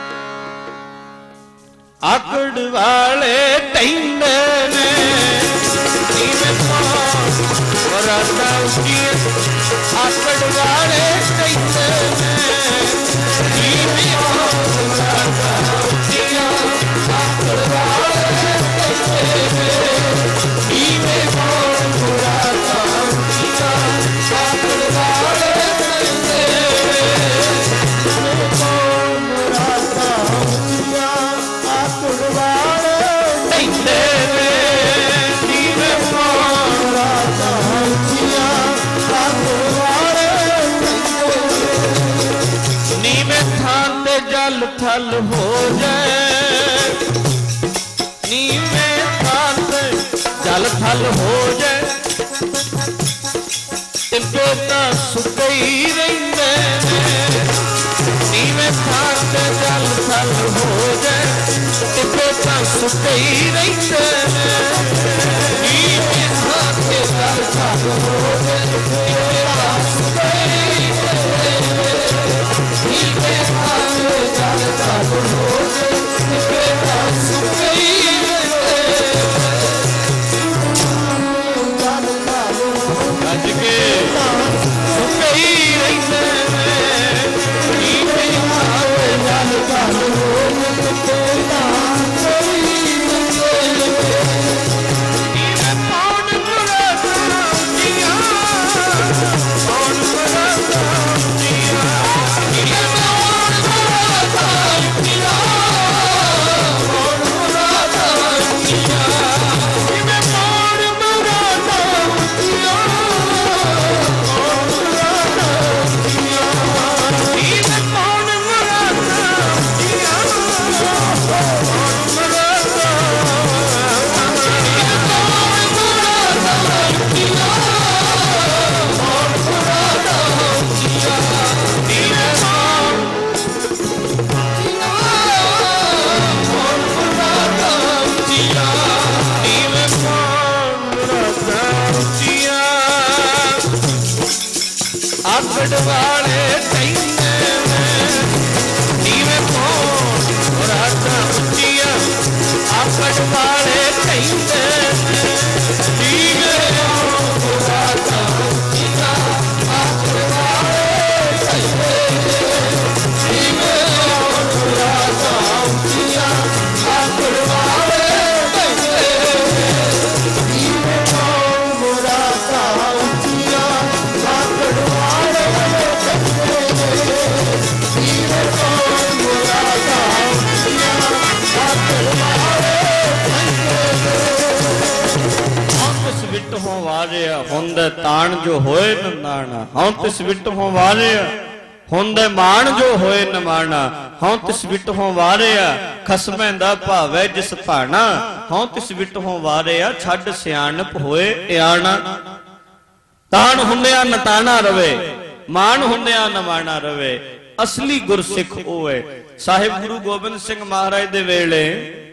आकड़ वाले टैंदे ने। नीवे पाउण मुरादां उच्चियां, आकड़ वाले टैंदे ने। नीवे पाउण मुरादां उच्चियां, आकड़ वाले टैंदे ने। नीवे पाउण मुरादां उच्चियां, आकड़ वाले जल थल हो जाए, नीवे थान ते जल थल हो जाए, तिब्बे तां सुके ही रहिंदे ने। नीवे थान ते जल थल हो जाए, तिब्बे तां सुके ही रहिंदे ने। नीवे थान ते जल थल हो जाए, तिब्बे तां सुके ही रहिंदे ने। नीवे थान ते जल थल हो जाए, तिब्बे तां सुके ही रहिंदे ने। अज के सुके ही रहिंदे ने। नीवे थान ते जल थल हो जाए, तिब्बे तां सुके ही रहिंदे ने। नीवे पाउण मुरादां उच्चियां, पाउण मुरादां उच्चियां, नीवे पाउण मुरादां उच्चियां, पाउण मुरादां उच्चियां, नीवे पाउण मुरादां उच्चियां, पाउण मुरादां उच्चियां, नीवे पाउण मुरादां उच्चियां, पाउण मुरादां, नीवे पाउण मुरादां उच्चियां, पाउण मुरादां उच्चियां, नीवे पाउण आकड़ वाले टैंदे ने। नीवे पाउण मुरादां उच्चियां, आकड़ वाले टैंदे ने। नीवे पाउण मुरादां उच्चियां, आकड़ वाले टैंदे ने। नीवे पाउण मुरादां उच्चियां, आकड़ वाले टैंदे ने। नीवे पाउण मुरादां उच्चियां, आकड़ वाले टैंदे ने। नीवे पाउण मुरादां उच्चियां, आकड़ वाले टैंदे ने। हौं तिस विट हों वारिया, हुंद ताण जो होए नंदाना। हौं तिस विट हों वारिया, ਹੁੰਦੇ ਮਾਣ ਜੋ ਹੋਏ ਨਿਮਾਣਾ, ਹਉ ਤਿਸ ਵਿਟਹੁ ਵਾਰਿਆ ਖਸਮੈਂ ਦਾ ਭਾਵੈ ਜਿਸ ਭਾਣਾ, ਹਉ ਤਿਸ ਵਿਟਹੁ ਵਾਰਿਆ ਛੱਡ ਸਿਆਣਪ ਹੋਏ ਇਆਣਾ। ਤਾਣ ਹੁੰਦਿਆਂ ਨਤਾਣਾ ਰਵੇ, ਮਾਣ ਹੁੰਦਿਆਂ ਨਿਮਾਣਾ ਰਵੇ, ਅਸਲੀ ਗੁਰਸਿੱਖ ਹੋਏ। ਸਾਹਿਬ ਗੁਰੂ ਗੋਬਿੰਦ ਸਿੰਘ ਮਹਾਰਾਜ ਦੇ ਵੇਲੇ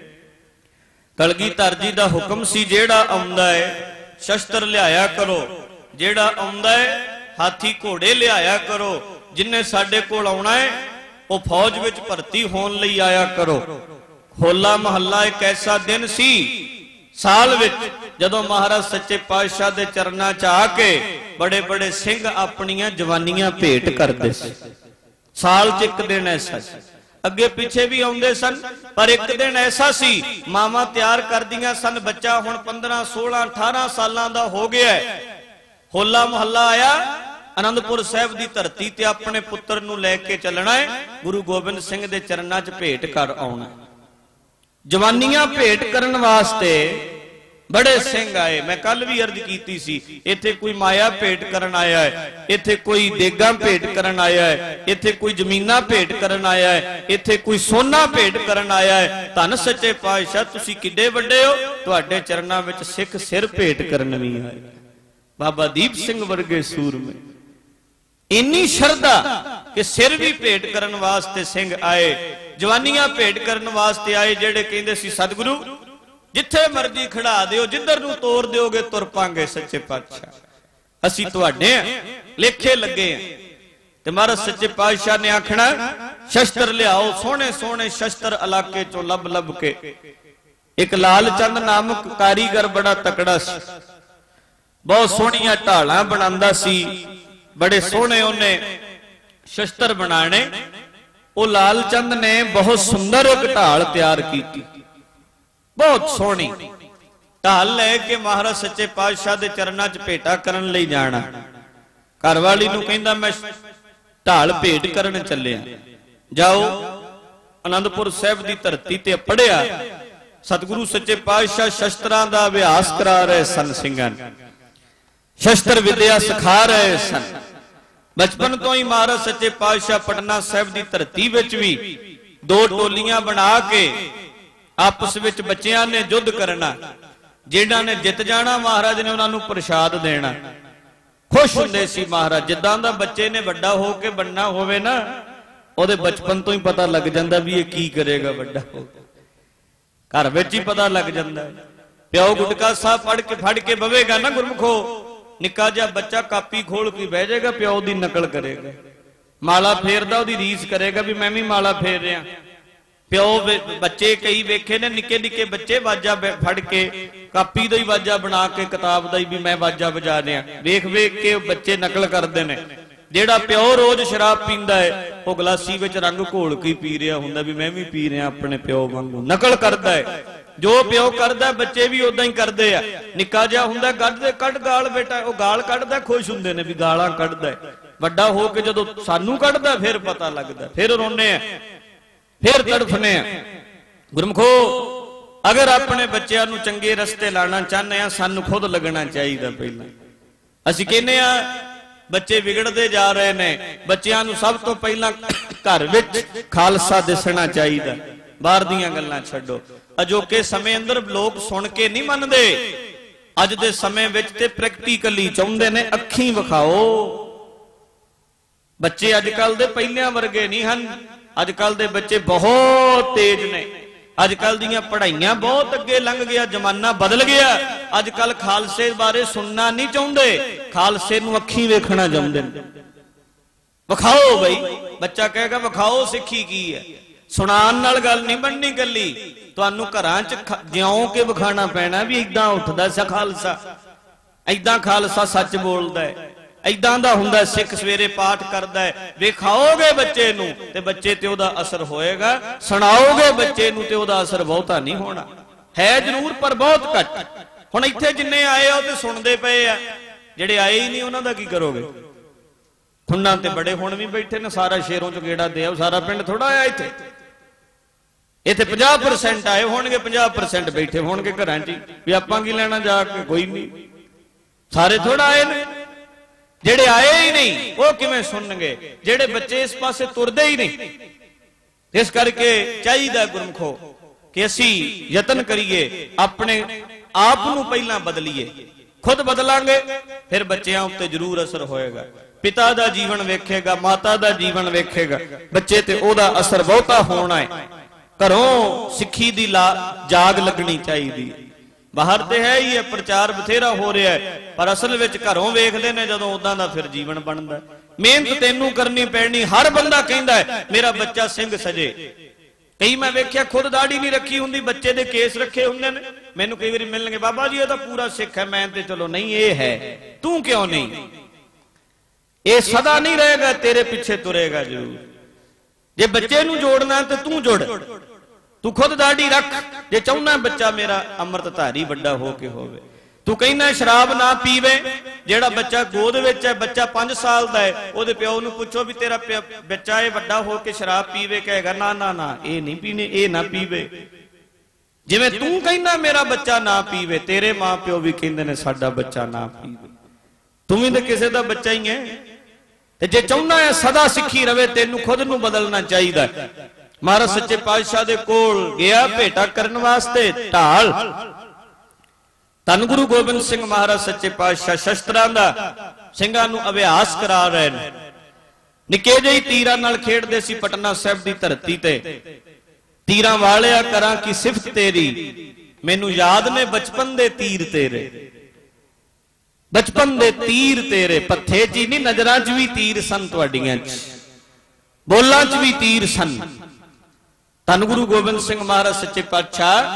ਕਲਗੀਧਰ ਜੀ ਦਾ ਹੁਕਮ ਸੀ, ਜਿਹੜਾ ਆਉਂਦਾ ਹੈ ਸ਼ਸਤਰ ਲਿਆਇਆ ਕਰੋ, ਜਿਹੜਾ ਆਉਂਦਾ ਹੈ ਹਾਥੀ ਘੋੜੇ ਲਿਆਇਆ ਕਰੋ, ਜਿਨਨੇ ਸਾਡੇ ਕੋਲ ਆਉਣਾ ਹੈ ਉਹ ਫੌਜ ਵਿੱਚ ਭਰਤੀ ਹੋਣ ਲਈ ਆਇਆ ਕਰੋ। ਹੋਲਾ ਮਹੱਲਾ ਇੱਕ ਐਸਾ ਦਿਨ ਸੀ ਸਾਲ ਵਿੱਚ ਜਦੋਂ ਮਹਾਰਾਜ ਸੱਚੇ ਪਾਤਸ਼ਾਹ ਦੇ ਚਰਨਾਂ 'ਚ ਆ ਕੇ ਬੜੇ ਬੜੇ ਸਿੰਘ ਆਪਣੀਆਂ ਜਵਾਨੀਆਂ ਭੇਟ ਕਰਦੇ ਸੀ। ਸਾਲ 'ਚ ਇੱਕ ਦਿਨ ਐਸਾ ਸੀ, ਅੱਗੇ ਪਿੱਛੇ ਵੀ ਆਉਂਦੇ ਸਨ, ਪਰ ਇੱਕ ਦਿਨ ਐਸਾ ਸੀ ਮਾਵਾਂ ਤਿਆਰ ਕਰਦੀਆਂ ਸਨ ਬੱਚਾ ਹੁਣ ਪੰਦਰਾਂ ਸੋਲਾਂ ਅਠਾਰਾਂ ਸਾਲਾਂ ਦਾ ਹੋ ਗਿਆ ਹੈ। ਹੋਲਾ ਮਹੱਲਾ ਆਇਆ, ਅਨੰਦਪੁਰ ਸਾਹਿਬ ਦੀ ਧਰਤੀ ਤੇ ਆਪਣੇ ਪੁੱਤਰ ਨੂੰ ਲੈ ਕੇ ਚੱਲਣਾ ਹੈ, ਗੁਰੂ ਗੋਬਿੰਦ ਸਿੰਘ ਦੇ ਚਰਨਾਂ 'ਚ ਭੇਟ ਕਰ ਆਉਣਾ। ਜਵਾਨੀਆਂ ਭੇਟ ਕਰਨ ਵਾਸਤੇ ਬੜੇ ਸਿੰਘ ਆਏ। ਮੈਂ ਕੱਲ ਵੀ ਅਰਜ਼ ਕੀਤੀ ਸੀ, ਇੱਥੇ ਕੋਈ ਮਾਇਆ ਭੇਟ ਕਰਨ ਆਇਆ ਹੈ, ਇੱਥੇ ਕੋਈ ਦੇਗਾਂ ਭੇਟ ਕਰਨ ਆਇਆ ਹੈ, ਇੱਥੇ ਕੋਈ ਜ਼ਮੀਨਾਂ ਭੇਟ ਕਰਨ ਆਇਆ ਹੈ, ਇੱਥੇ ਕੋਈ ਸੋਨਾ ਭੇਟ ਕਰਨ ਆਇਆ ਹੈ। ਧੰਨ ਸੱਚੇ ਪਾਤਸ਼ਾਹ ਤੁਸੀਂ ਕਿੱਡੇ ਵੱਡੇ ਹੋ, ਤੁਹਾਡੇ ਚਰਨਾਂ ਵਿੱਚ ਸਿੱਖ ਸਿਰ ਭੇਟ ਕਰਨ ਵੀ ਆਏ। ਬਾਬਾ ਦੀਪ ਸਿੰਘ ਵਰਗੇ ਸੂਰਮੇ, ਇੰਨੀ ਸ਼ਰਧਾ ਕਿ ਸਿਰ ਵੀ ਭੇਟ ਕਰਨ ਵਾਸਤੇ ਸਿੰਘ ਆਏ, ਜਵਾਨੀਆਂ ਭੇਟ ਕਰਨ ਵਾਸਤੇ ਆਏ, ਜਿਹੜੇ ਕਹਿੰਦੇ ਸੀ ਸਤਿਗੁਰੂ ਜਿੱਥੇ ਮਰਜ਼ੀ ਖੜਾ ਦਿਓ, ਜਿੱਧਰ ਨੂੰ ਤੋਰ ਦਿਓਗੇ ਤੁਰ ਪਾਂਗੇ ਸੱਚੇ ਪਾਤਸ਼ਾਹ, ਅਸੀਂ ਤੁਹਾਡੇ ਆ, ਲੇਖੇ ਲੱਗੇ ਆ। ਤੇ ਮਹਾਰਾਜ ਸੱਚੇ ਪਾਤਸ਼ਾਹ ਨੇ ਆਖਣਾ ਸ਼ਸਤਰ ਲਿਆਓ। ਸੋਹਣੇ ਸੋਹਣੇ ਸ਼ਸਤਰ ਇਲਾਕੇ ਚੋਂ ਲੱਭ ਲੱਭ ਕੇ, ਇੱਕ ਲਾਲ ਚੰਦ ਨਾਮਕ ਕਾਰੀਗਰ ਬੜਾ ਤਕੜਾ ਸੀ, ਬਹੁਤ ਸੋਹਣੀਆਂ ਢਾਲਾਂ ਬਣਾਉਂਦਾ ਸੀ, ਬੜੇ ਸੋਹਣੇ ਉਹਨੇ ਸ਼ਸਤਰ ਬਣਾਣੇ। ਉਹ ਲਾਲ ਚੰਦ ਨੇ ਬਹੁਤ ਸੁੰਦਰ ਇੱਕ ਢਾਲ ਤਿਆਰ ਕੀਤੀ, ਬਹੁਤ ਸੋਹਣੀ ਢਾਲ ਲੈ ਕੇ ਮਹਾਰਾਜ ਸੱਚੇ ਪਾਤਸ਼ਾਹ ਦੇ ਚਰਨਾਂ 'ਚ ਭੇਟਾ ਕਰਨ ਲਈ ਜਾਣਾ। ਘਰ ਵਾਲੀ ਨੂੰ ਕਹਿੰਦਾ ਮੈਂ ਢਾਲ ਭੇਟ ਕਰਨ ਚੱਲਿਆ। ਜਾਓ, ਅਨੰਦਪੁਰ ਸਾਹਿਬ ਦੀ ਧਰਤੀ ਤੇ ਪੜਿਆ ਸਤਿਗੁਰੂ ਸੱਚੇ ਪਾਤਸ਼ਾਹ ਸ਼ਸਤਰਾਂ ਦਾ ਅਭਿਆਸ ਕਰਾ ਰਹੇ ਸਨ, ਸਿੰਘਾਂ ਨੂੰ ਸ਼ਸਤਰ ਵਿਦਿਆ ਸਿਖਾ ਰਹੇ ਸਨ। ਬਚਪਨ ਤੋਂ ਹੀ ਮਹਾਰਾਜ ਸੱਚੇ ਪਾਤਸ਼ਾਹ ਪਟਨਾ ਸਾਹਿਬ ਦੀ ਧਰਤੀ ਵਿੱਚ ਵੀ ਦੋ ਟੋਲੀਆਂ ਬਣਾ ਕੇ ਆਪਸ ਵਿੱਚ ਬੱਚਿਆਂ ਨੇ ਯੁੱਧ ਕਰਨਾ, ਜਿਹਨਾਂ ਨੇ ਜਿੱਤ ਜਾਣਾ ਮਹਾਰਾਜ ਨੇ ਉਹਨਾਂ ਨੂੰ ਪ੍ਰਸ਼ਾਦ ਦੇਣਾ। ਖੁਸ਼ ਹੁੰਦੇ ਸੀ ਮਹਾਰਾਜ। ਜਿੱਦਾਂ ਦਾ ਬੱਚੇ ਨੇ ਵੱਡਾ ਹੋ ਕੇ ਬਣਨਾ ਹੋਵੇ ਨਾ, ਉਹਦੇ ਬਚਪਨ ਤੋਂ ਹੀ ਪਤਾ ਲੱਗ ਜਾਂਦਾ ਵੀ ਇਹ ਕੀ ਕਰੇਗਾ ਵੱਡਾ ਹੋ ਕੇ, ਘਰ ਵਿੱਚ ਹੀ ਪਤਾ ਲੱਗ ਜਾਂਦਾ। ਪਿਓ ਗੁਟਕਾ ਸਾਹਿਬ ਪੜ ਕੇ ਫੜ ਕੇ ਬਵੇਗਾ ਨਾ ਗੁਰਮੁਖੋ, ਨਿੱਕਾ ਜਿਹਾ ਬੱਚਾ ਕਾਪੀ ਖੋਲ ਕੇ ਬਹਿ ਜਾਏਗਾ, ਪਿਓ ਦੀ ਨਕਲ ਕਰੇਗਾ, ਮਾਲਾ ਫੇਰਦਾ ਉਹਦੀ ਰੀਸ ਕਰੇਗਾ ਵੀ ਮੈਂ ਵੀ ਮਾਲਾ ਫੇਰ ਰਿਹਾ। ਪਿਓ ਬੱਚੇ ਕਈ ਵੇਖੇ ਨੇ, ਨਿੱਕੇ ਨਿੱਕੇ ਬੱਚੇ ਵਾਜਾ ਫੜ ਕੇ ਕਾਪੀ ਦਾ ਹੀ ਵਾਜਾ ਬਣਾ ਕੇ ਕਿਤਾਬ ਦਾ ਹੀ ਵੀ ਮੈਂ ਵਾਜਾ ਵਜਾ ਰਿਹਾ, ਵੇਖ ਵੇਖ ਕੇ ਬੱਚੇ ਨਕਲ ਕਰਦੇ ਨੇ। ਜਿਹੜਾ ਪਿਓ ਰੋਜ਼ ਸ਼ਰਾਬ ਪੀਂਦਾ ਹੈ ਉਹ ਗਲਾਸੀ ਵਿੱਚ ਰੰਗ ਘੋਲ ਕੇ ਪੀ ਰਿਹਾ ਹੁੰਦਾ ਵੀ ਮੈਂ ਵੀ ਪੀ ਰਿਹਾ ਆਪਣੇ ਪਿਓ ਵਾਂਗੂ, ਨਕਲ ਕਰਦਾ ਹੈ। ਜੋ ਪਿਓ ਕਰਦਾ ਬੱਚੇ ਵੀ ਉਦਾਂ ਹੀ ਕਰਦੇ ਆ। ਨਿੱਕਾ ਜਿਹਾ ਹੁੰਦਾ ਕੱਢਦੇ ਕੱਢ ਗਾਲ ਬੇਟਾ, ਉਹ ਗਾਲ ਕੱਢਦਾ, ਖੁਸ਼ ਹੁੰਦੇ ਨੇ ਵੀ ਗਾਲਾਂ ਕੱਢਦਾ। ਵੱਡਾ ਹੋ ਕੇ ਜਦੋਂ ਸਾਨੂੰ ਕੱਢਦਾ ਫਿਰ ਪਤਾ ਲੱਗਦਾ, ਫਿਰ ਰੋਨੇ ਆ, ਫਿਰ ਤੜਫਨੇ ਆ। ਗੁਰਮਖੋ, ਅਗਰ ਆਪਣੇ ਬੱਚਿਆਂ ਨੂੰ ਚੰਗੇ ਰਸਤੇ ਲਾਣਾ ਚਾਹੁੰਦੇ ਆ, ਸਾਨੂੰ ਖੁਦ ਲੱਗਣਾ ਚਾਹੀਦਾ। ਪਹਿਲਾਂ ਅਸੀਂ ਕਹਿੰਦੇ ਆ ਬੱਚੇ ਵਿਗੜਦੇ ਜਾ ਰਹੇ ਨੇ, ਬੱਚਿਆਂ ਨੂੰ ਸਭ ਤੋਂ ਪਹਿਲਾਂ ਘਰ ਵਿੱਚ ਖਾਲਸਾ ਦਿਸਣਾ ਚਾਹੀਦਾ। ਬਾਹਰ ਦੀਆਂ ਗੱਲਾਂ ਛੱਡੋ। ਅਜੋਕੇ ਸਮੇਂ ਅੰਦਰ ਲੋਕ ਸੁਣ ਕੇ ਨਹੀਂ ਮੰਨਦੇ, ਅੱਜ ਦੇ ਸਮੇਂ ਵਿੱਚ ਤੇ ਪ੍ਰੈਕਟੀਕਲੀ ਚਾਹੁੰਦੇ ਨੇ, ਅੱਖੀਂ ਵਿਖਾਓ। ਬੱਚੇ ਅੱਜ ਕੱਲ ਦੇ ਪਹਿਲਿਆਂ ਵਰਗੇ ਨਹੀਂ ਹਨ। ਅੱਜ ਕੱਲ ਦੇ ਬੱਚੇ ਬਹੁਤ ਤੇਜ਼ ਨੇ, ਅੱਜ ਕੱਲ ਦੀਆਂ ਪੜ੍ਹਾਈਆਂ ਬਹੁਤ ਅੱਗੇ ਲੰਘ ਗਿਆ, ਜ਼ਮਾਨਾ ਬਦਲ ਗਿਆ। ਅੱਜ ਕੱਲ ਖਾਲਸੇ ਬਾਰੇ ਸੁਣਨਾ ਨਹੀਂ ਚਾਹੁੰਦੇ, ਖਾਲਸੇ ਨੂੰ ਅੱਖੀਂ ਵੇਖਣਾ ਚਾਹੁੰਦੇ ਨੇ। ਵਿਖਾਓ ਬਈ, ਬੱਚਾ ਕਹੇਗਾ ਵਿਖਾਓ ਸਿੱਖੀ ਕੀ ਹੈ। ਸੁਣਾਉਣ ਨਾਲ ਗੱਲ ਨਹੀਂ ਬਣਨੀ ਗੱਲੀ, ਤੁਹਾਨੂੰ ਘਰਾਂ 'ਚ ਜਿਉਂ ਕੇ ਵਿਖਾਣਾ ਪੈਣਾ ਵੀ ਏਦਾਂ ਉੱਠਦਾ ਸੀ ਖਾਲਸਾ, ਏਦਾਂ ਖਾਲਸਾ ਸੱਚ ਬੋਲਦਾ ਹੈ, ਏਦਾਂ ਦਾ ਹੁੰਦਾ ਸਿੱਖ, ਸਵੇਰੇ ਪਾਠ ਕਰਦਾ ਹੈ। ਵਿਖਾਓਗੇ ਬੱਚੇ ਨੂੰ ਤੇ ਬੱਚੇ ਤੇ ਉਹਦਾ ਅਸਰ ਹੋਏਗਾ, ਸੁਣਾਓਗੇ ਬੱਚੇ ਨੂੰ ਤੇ ਉਹਦਾ ਅਸਰ ਬਹੁਤਾ ਨਹੀਂ ਹੋਣਾ। ਹੈ ਜ਼ਰੂਰ ਪਰ ਬਹੁਤ ਘੱਟ। ਹੁਣ ਇੱਥੇ ਜਿੰਨੇ ਆਏ ਆ ਉਹ ਤੇ ਸੁਣਦੇ ਪਏ ਆ, ਜਿਹੜੇ ਆਏ ਹੀ ਨਹੀਂ ਉਹਨਾਂ ਦਾ ਕੀ ਕਰੋਗੇ? ਖੁੰਨਾਂ ਤੇ ਬੜੇ ਹੁਣ ਵੀ ਬੈਠੇ ਨੇ, ਸਾਰਾ ਸ਼ੇਰੋਂ ਚ ਗੇੜਾ ਦੇ ਆਓ, ਸਾਰਾ ਪਿੰਡ ਥੋੜਾ ਆਇਆ ਇੱਥੇ। ਇੱਥੇ ਪੰਜਾਹ ਪਰਸੈਂਟ ਆਏ ਹੋਣਗੇ, ਪੰਜਾਹ ਪਰਸੈਂਟ ਬੈਠੇ ਹੋਣਗੇ ਘਰਾਂ 'ਚ ਵੀ ਆਪਾਂ ਕੀ ਲੈਣਾ ਜਾ ਕੇ, ਕੋਈ ਨਹੀਂ, ਸਾਰੇ ਥੋੜਾ ਆਏ ਨੇ। ਜਿਹੜੇ ਆਏ ਹੀ ਨਹੀਂ ਉਹ ਕਿਵੇਂ ਸੁਣਨਗੇ, ਜਿਹੜੇ ਬੱਚੇ ਇਸ ਪਾਸੇ ਤੁਰਦੇ ਹੀ ਨਹੀਂ। ਇਸ ਕਰਕੇ ਚਾਹੀਦਾ ਗੁਰਮਖੋ ਕਿ ਅਸੀਂ ਯਤਨ ਕਰੀਏ, ਆਪਣੇ ਆਪ ਨੂੰ ਪਹਿਲਾਂ ਬਦਲੀਏ। खुद बदलांगे फिर बच्चों उत्ते जरूर असर होएगा। पिता दा जीवन वेखेगा, माता दा जीवन वेखेगा, बच्चे ते ओदा असर बहुता होना है। घरों सिक्खी दी ला जाग लगनी चाहिए। बाहर तो है ही है, प्रचार बथेरा हो रहा है, पर असल विच घरों वेखदे ने जदों उदां दा फिर जीवन बनदा। मेहनत तैनूं करनी पैनी। हर बंदा कहंदा है मेरा बच्चा सिंह सजे। कई मैं वेख्या खुद दाढ़ी नहीं रखी हुंदी, बच्चे दे केस रखे हुंदे ने। मैनूं कई वारी मिलणगे, बाबा जी ये तो पूरा सिख है। मैं ते चलो नहीं, ये है, तू क्यों नहीं? ये सदा नहीं रहेगा, तेरे पीछे तुरेगा जरूर। जे बच्चे नूं जोड़ना तो तू जुड़, तू खुद दाढ़ी रख। जे चाहुंदा बच्चा मेरा अमृतधारी वड्डा हो के होवे। तू कहना शराब ना पीवे, जेड़ा बच्चा गोद विच है, बच्चा पांच साल दा है, ओदे प्यो नूं पुछो भी तेरा बच्चा ये वड्डा हो के शराब पीवे, कहेगा ना ना ना ये नहीं पीने, ये ना पीवे। जिवें तू कहना मेरा बच्चा ना पीवे, तेरे मां प्यो भी कहंदे ने साडा बच्चा ना पीवे। तू भी तो किसी दा बच्चा ही है। ते जे चाहुंदा है सदा सिੱਖੀ रवे, तेनू खुद नूं बदलना चाहिए। महाराज सच्चे पातशाह दे कोल गया भेटा करन वास्ते ढाल। धन गुरु गोबिंद सिंह महाराज सच्चे पातशाह शस्त्रां दा ਸਿੰਘਾਂ ਨੂੰ अभ्यास करा रहे हैं। निके ਜਿਹੇ तीरां नाल खेडदे सी पटना साहिब दी धरती ते। तीरां वालिया करां की सिफत तेरी, मैनू याद ने बचपन दे तीर तेरे। बचपन दे तीर तेरे, पत्थे च ही नहीं नजरां च भी तीर सन, तुहाडीआं च बोलां च भी तीर सन। धन गुरु गोबिंद सिंह महाराज सच्चे पातशाह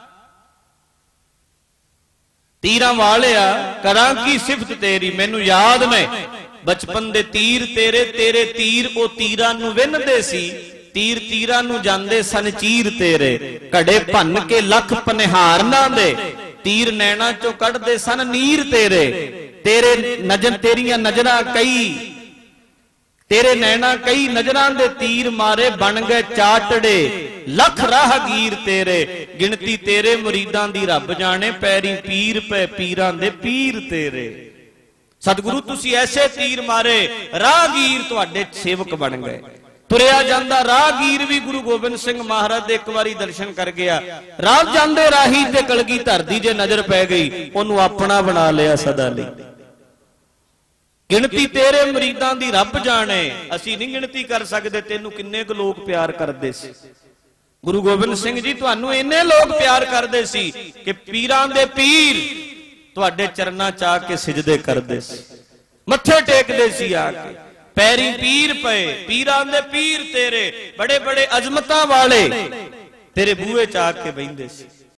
तीरां वालिया करां की सिफत तेरी, मैनू याद ने बचपन दे तीर तेरे। तेरे तीर ओ तीरां नूं विन्हदे सी, तीर तीरां नूं जांदे सन चीर तेरे। घड़े भन के लख पनिहारनां दे, तीर नैना चों कढदे सन नीर तेरे। तेरे नजर तेरियां नजरां कई, तेरे नैना कई नजरां दे तीर मारे, बन गए चाटड़े लख राहगीर तेरे। गिनती तेरे मुरीदां दी रब जाने, पैरी पीर पे पीरां दे पीर तेरे। सतगुरु तुसी ऐसे तीर मारे, राहगीर तुहाडे सेवक बन गए। तुरिया जांदा राहगीर भी गुरु गोबिंद सिंह महाराज दे एक बारी दर्शन कर गया। राह जांदे राही ते कलगीधर दी जे नजर पै गई, ओनू अपना बना लिया सदा लई। गिनती तेरे मुरीदां दी रब जाने, असी नहीं गिनती कर सकते तेनू किन्ने क लोग प्यार करदे सी। गुरु गोबिंद सिंह जी तुहानू इन्ने लोग प्यार करदे सी कि पीरां दे पीर तुहाडे चरनां च आके सिजदे करदे सी, मत्थे टेकदे सी आके। पैरी पीर पे, पीरां दे पीर तेरे, बड़े बड़े अजमतां वाले तेरे बूहे च आके बहिंदे सी।